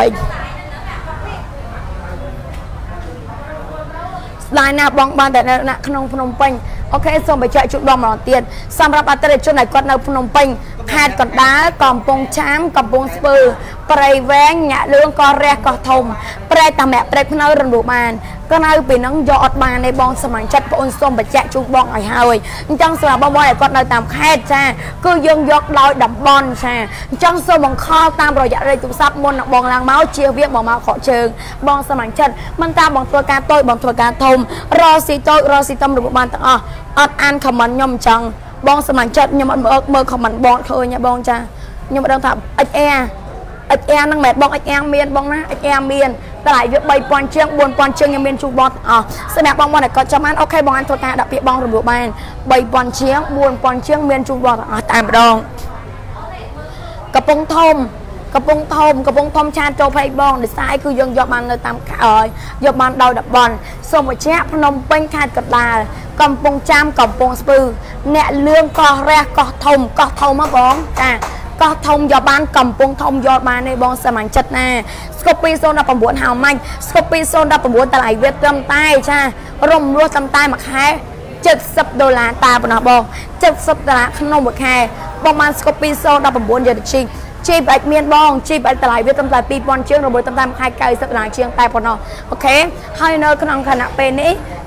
ស្លាយណាបងបានតែនៅក្នុងភ្នំពេញអូខេសូមបញ្ជាក់ជូនបងម្ដងទៀតសម្រាប់អតិថិជនដែលគាត់នៅភ្នំពេញខេត្តកណ្ដាលកំពង់ចាមកំពង់ស្ពឺព្រៃវែងញាក់លឿងកោះរះកោះធំព្រែកតាមាក់ព្រែកភ្នៅរំលោះបានក៏នៅពីហ្នឹងយកអត់បានទេបងសម្រាប់ចិត្តបងអូនសូមបញ្ជាក់ជូនបងឲ្យហើយអញ្ចឹងសម្រាប់បងប្អូនដែលគាត់នៅតាមខេត្តចាគឺយើងយកដោយតំបន់ចាអញ្ចឹងសូមបង្ខំតាមរយៈលេខទូរស័ព្ទមុននឹងបងឡើងមកជៀសវាងបងមកខកជើងបងសម្រាប់ចិត្តមិនតាមបងធ្វើការតូចបងធ្វើការធំរកស៊ីតូចរកស៊ីធំរំលោះបានទាំងអស់អត់អានខមមិនខ្ញុំអញ្ចឹងបងសម្រាប់ចិត្តខ្ញុំអត់មើលមើលខមមិនបងឃើញបងចាខ្ញុំអត់ដឹងថា X R X R ហ្នឹងមិនបង X R មានបងណា X R មានតម្លៃវាបីពាន់ជាងបួនពាន់ជាងខ្ញុំមានជូនបងអស់សម្រាប់បងបងដែលគាត់ចង់បានអូខេបងអាចធ្វើការដាក់ពាក្យបងរំលោះបានបីពាន់ជាងបួនពាន់ជាងមានជូនបងអស់តែម្ដងកំពង់ធំកំពង់ធំកំពង់ធំឆាតចូលភ័យបងដេសាយគឺយើងយកបាននៅតាមយកបានដោយតំបន់សូមបញ្ជាក់ភ្នំពេញខេត្តកណ្ដាលកំពង់ចាមកំពង់ស្ពឺអ្នកលឿងកោះរះកោះធំកោះធំហ៎បងចាកោះធំយកបានកំពង់ធំយកបានទេបងសម្រាប់ចិត្តណា Scoopy ศูนย์ ยี่สิบเก้า how much Scoopy ศูนย์ ยี่สิบเก้าតម្លៃវាត្រឹមតែចារំលោះត្រឹមតែមួយខែเจ็ดสิบដុល្លារតែប៉ុណ្ណោះបងเจ็ดสิบដុល្លារក្នុងមួយខែបងបាន Scoopy ศูนย์ ยี่สิบเก้าយកទៅជីកជីបអាចមានបងជីបអាចតម្លៃវាត្រឹមតែពីរពាន់ជាងរំលោះត្រឹមតែមួយខែเก้าสิบដុល្លារជាងតែប៉ុណ្ណោះអូខេហើយនៅក្នុងខណៈពេលនេះ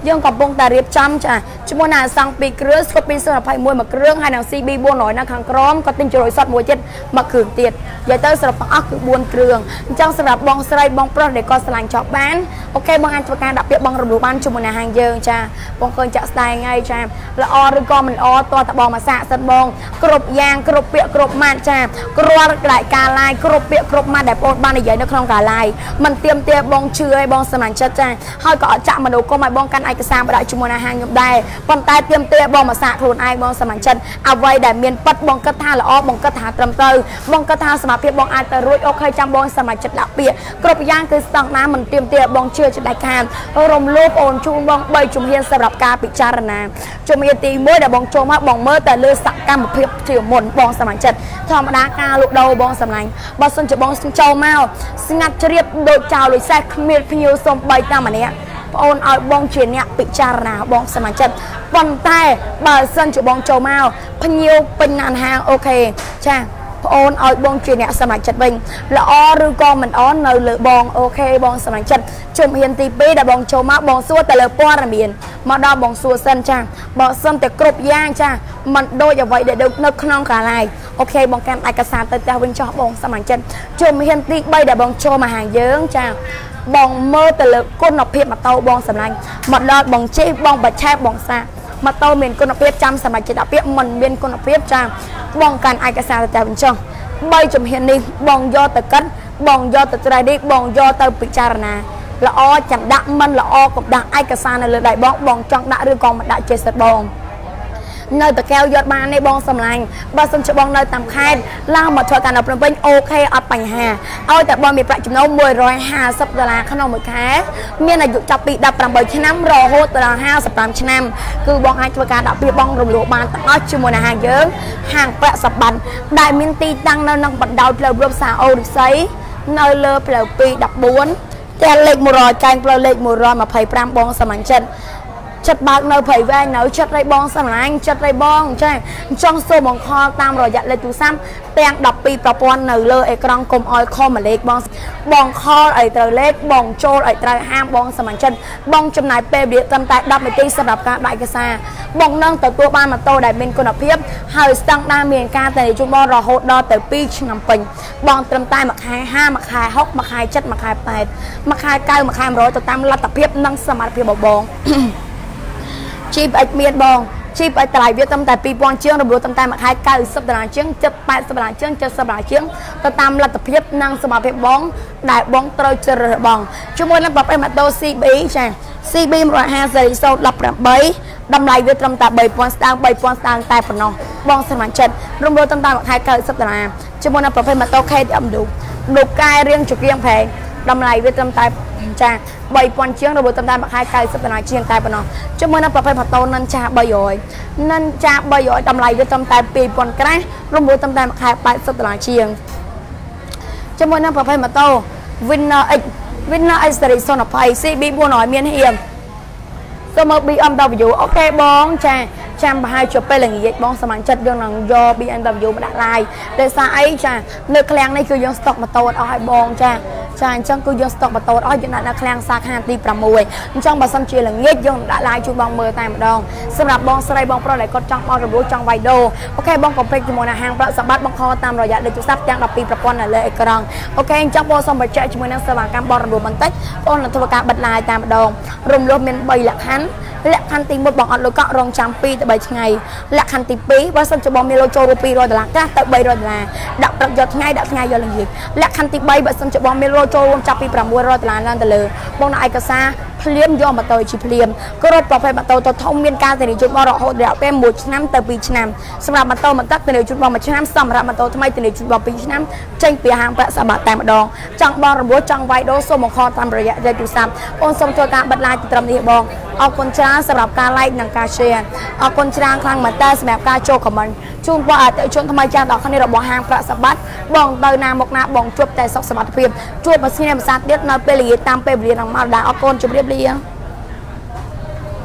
យើងកំពុងតែរៀបចំចាជាមួយនឹងសង់ពីគ្រឿងស្គប់ពីនhai mươiមួយគ្រឿងហើយនឹង xê bê bốn trămនៅខាងក្រោមក៏ទិញជ្រោយសុតមួយទៀតមួយគ្រឿងទៀតនិយាយទៅសរុបទាំងអស់គឺbốnគ្រឿងអញ្ចឹងសម្រាប់បងស្រីបងប្រុសដែលគាត់ឆ្លាញ់ចប់បានអូខេបងអាចធ្វើការដាក់ពាក្យបងរំលោះបានជាមួយនឹងហាងយើងចាបងឃើញចាក់ស្ដែងហើយចាល្អឬក៏មិនល្អតើតបងមកសាកសិនបងគ្រប់យ៉ាងគ្រប់ពាក្យគ្រប់ម៉ាត់ចាគ្រាន់តែការ live គ្រប់ពាក្យគ្រប់ម៉ាត់ដែលបងបាននិយាយនៅក្នុងការ live មិនទៀមទាបងជឿឲ្យបងសម្លាញ់ចិត្តចាហើយក៏អត់ចាក់មនុស្សគុំឲ្យបងកាន់ឯកសារបដាក់ជាមួយនឹងហាងខ្ញុំដែរប៉ុន្តែទៀមទាបងមកសាកខ្លួនឯងបងសម្លាញ់ចិត្តអ្វីដែលមានប៉ិតបងគិតថាល្អបងគិតថាត្រឹមត្រូវបងគិតថាសមត្ថភាពបងអាចទៅរួចអូខេចាំបងសម្លាញ់ចិត្តដាក់ពាក្យគ្រប់យ៉ាងគឺស្តង់ដារមិនទៀមទាបងជឿចិត្តដាច់ខាតរំលោភអូនជូនបងបីជំហានសម្រាប់ការពិចារណាជំហានទីមួយដែលបងចូលមកបងមើលតែលើសកម្មភាពជាមុនបងសម្លាញ់ចិត្តធម្មតាការលក់ដូរបងសម្លាញ់បើសិនជាបងចូលមកស្ងាត់ជ្រាបដូចចោលលុយសេះគ្មានភ្ញៀវសំបីតែម្នាក់បងឲ្យបងជាអ្នកពិចារណាបងសម្លាញ់ចិត្តប៉ុន្តែបើសិនជាបងចូលមកភ្ញៀវពេញណានហាងអូខេចាបងឲ្យបងជាអ្នកសម្រេចចិត្តវិញល្អឬក៏មិនអន់នៅលើបងអូខេបងសម្រេចចិត្តជំហានទីពីរដែលបងចូលមកបងសួរទៅលើព័ត៌មានមកដល់បងសួរសិនចាបើសិនតែគ្រប់យ៉ាងចាមិនដូចអ្វីដែលនៅក្នុងកាឡាយអូខេបងកាន់ឯកសារទៅផ្ទះវិញចោះបងសម្រេចចិត្តជំហានទីបីដែលបងចូលមកហាងយើងចាបងមើលទៅលើគុណភាពម៉ូតូបងសម្លាញ់មកដល់បងជិះបងបច្ឆេបបងសាម៉ូតូមានគុណភាពចាំសម្រាប់ចិត្តអាពាកមិនមានគុណភាពចាបងកាន់ឯកសារទៅតែវិញចុះបីជំហាននេះបងយកទៅកិនបងយកទៅត្រៃនេះបងយកទៅពិចារណាល្អចាំដាក់មិនល្អកុំដាក់ឯកសារនៅលើដៃបងបងចង់ដាក់ឬក៏មិនដាក់ចេះសិតបងនៅតកែវយកបានទេបងសម្លាញ់បើសិនជាបងនៅតាមខេត្តឡើងមកធ្វើការនៅភ្នំពេញអូខេអត់បញ្ហាឲ្យតែបងមានប្រាក់ចំណូលមួយរយห้าสิบដុល្លារក្នុងមួយខែមានអាយុចាប់ពីដប់ប្រាំបីឆ្នាំរហូតដល់ห้าสิบห้าឆ្នាំគឺបងអាចធ្វើការដាក់ពាក្យបងរំលោះបានទាំងអស់ជាមួយនឹងហាងយើងហាងប្រាក់សម្បត្តិដែលមានទីតាំងនៅក្នុងបណ្ដោយផ្លូវរំសាអូរិស័យនៅលើផ្លូវពីរដប់បួនផ្ទះលេខមួយរយចែងផ្លូវលេខមួយរយម្ភៃប្រាំបងសម្លាញ់ចិត្តចិត្តបើកនៅព្រៃវែងនៅចិត្តរៃបងសម្លាញ់ចិត្តរៃបងចាចង់សូមបង្ខំតាមរយៈលេខទូរស័ព្ទទាំងដប់ពីរប្រព័ន្ធនៅលើអេក្រង់កុំឲ្យខមលេខបងបងខលឲ្យត្រូវលេខបងចូលឲ្យត្រូវហាមបងសម្លាញ់ចិត្តបងចំណាយពេលវេលាត្រឹមតែដប់នាទីសម្រាប់ការដាក់ឯកសារបងនឹងទទួលបានម៉ូតូដែលមានគុណភាពហើយស្តង់ដារមានការតែជូនបងរហូតដល់ទៅពីរឆ្នាំពេញបងត្រឹមតែមួយខែห้าមួយខែหกមួយខែเจ็ดមួយខែแปดមួយខែเก้าមួយខែmột trămទៅតាមលទ្ធភាពនិងសមត្ថភាពរបស់បងជីបអិចមានបងជីបអិចតម្លៃវាត្រឹមតែពីរពាន់ជាងរំលោះត្រឹមតែមួយខែเก้าสิบដុល្លារជាងជិតแปดสิบដុល្លារជាងเจ็ดสิบដុល្លារជាងទៅតាមលទ្ធភាពនិងសមត្ថភាពបងដែលបងត្រូវជ្រើសរើសបងជាមួយនឹងប្រភេទម៉ូតូ xê bê ចា xê bê một trăm hai mươiសេរីសូដប់ប្រាំបីតម្លៃវាត្រឹមតែបីពាន់ស្ដើងបីពាន់ស្ដើងតែប៉ុណ្ណោះបងសម្រាប់ចិត្តរំលោះត្រឹមតែមួយខែเก้าสิบដុល្លារជាមួយនឹងប្រភេទម៉ូតូ K T M ឌូឌូកែរៀងជង្គៀងផែងតម្លៃវាត្រឹមតែចាបីពាន់ជាងរំលោះត្រឹមតែមួយខែเก้าสิบដុល្លារជាងតែប៉ុណ្ណោះជាមួយនឹងប្រភេទម៉ូតូនិនចាបីរយនិនចាបីរយតម្លៃវាត្រឹមតែពីរពាន់ក្រាស់រំលោះត្រឹមតែមួយខែแปดสิบដុល្លារជាងជាមួយនឹងប្រភេទម៉ូតូ Winner X Winner X Seriesศูนย์ยี่สิบ xê bê bốn trămមានហៀងទៅមើល B M W អូខេបងចាចាំប្រហែលជាពេលល្ងាចបងសម្រាប់ចិត្តយើងនឹងយក B M W មកដាក់ឡាយដោយសារអីចានៅឃ្លាំងនេះគឺយើងស្តុកម៉ូតូអត់អស់ឲ្យបងចាចាអញ្ចឹងគឺយើងស្តុកម៉ូតូអត់អស់យើងដាក់នៅឃ្លាំងសាខាទីប្រាំមួយអញ្ចឹងបើសិនជាល្ងាចយើងដាក់ឡាយជូនបងមើលតែម្ដងសម្រាប់បងស្រីបងប្រុសដែលគាត់ចង់បោះរំលោះចង់វាយដូអូខេបងកុំភ្លេចជាមួយនឹងហាងប្រាក់សម្បត្តិបងខលតាមរយៈលេខទូរស័ព្ទទាំងដប់ពីរប្រព័ន្ធនៅលើអេក្រង់អូខេអញ្ចឹងបងសូមបញ្ជាក់ជាមួយនឹងសេវាកម្មបោះរំលោះបន្តិចបងនឹងធ្វើការបិទឡាយតែម្ដងរំលោះមានបីលក្ខខណ្ឌលក្ខខណ្ឌទីមួយបងអត់លុយកក់រងចាំពីរទៅបីថ្ងៃលក្ខខណ្ឌទីពីរបើសិនជាបងមានលុយចូលរួមពីររយដុល្លារកាសទៅបីរយដុល្លារដាក់ព្រឹកយកថ្ងៃដាក់ថ្ងៃយកល្ងាចលក្ខខណ្ឌទីបីបើសិនជាបងមានលុយចូលរួមចាប់ពីប្រាំមួយរយដុល្លារឡើងទៅលើបងដាក់ឯកសារភ្លាមយកម៉ូតូជីភ្លាមគ្រប់ប្រភេទម៉ូតូទៅធំមានការធានាជូនបងរហូតរយៈពេលមួយឆ្នាំទៅពីរឆ្នាំសម្រាប់ម៉ូតូមកទឹកធានាជូនបងមួយឆ្នាំសម្រាប់ម៉ូតូថ្មីធានាជូនបងពីរឆ្នាំចេញពីហាងប្រាក់សម្បត្តិតែម្ដងចង់បងរំលោះចង់វាយដូរសូមបង្ខំតាមរយៈលេខទូរស័ព្ទបងសូមធ្វើការបិទឡាយត្រឹមនេះបងអរគុណច្រើនសម្រាប់ការ like និងការ share អរគុណច្រើនខ្លាំងមែនតើសម្រាប់ការចូល comment ជូនបងអតិថិជនថ្មីចាស់ដល់គ្នារបស់ហាងប្រាក់សម្បត្តិបងទៅណាមកណាបងជួបតែសុខសុវត្ថិភាពជួបមកស្ងៀមភាសាទៀតនៅពេលល្ងាចតាមពេលវេលានឹងមកដែរអរគុណជម្រាបលា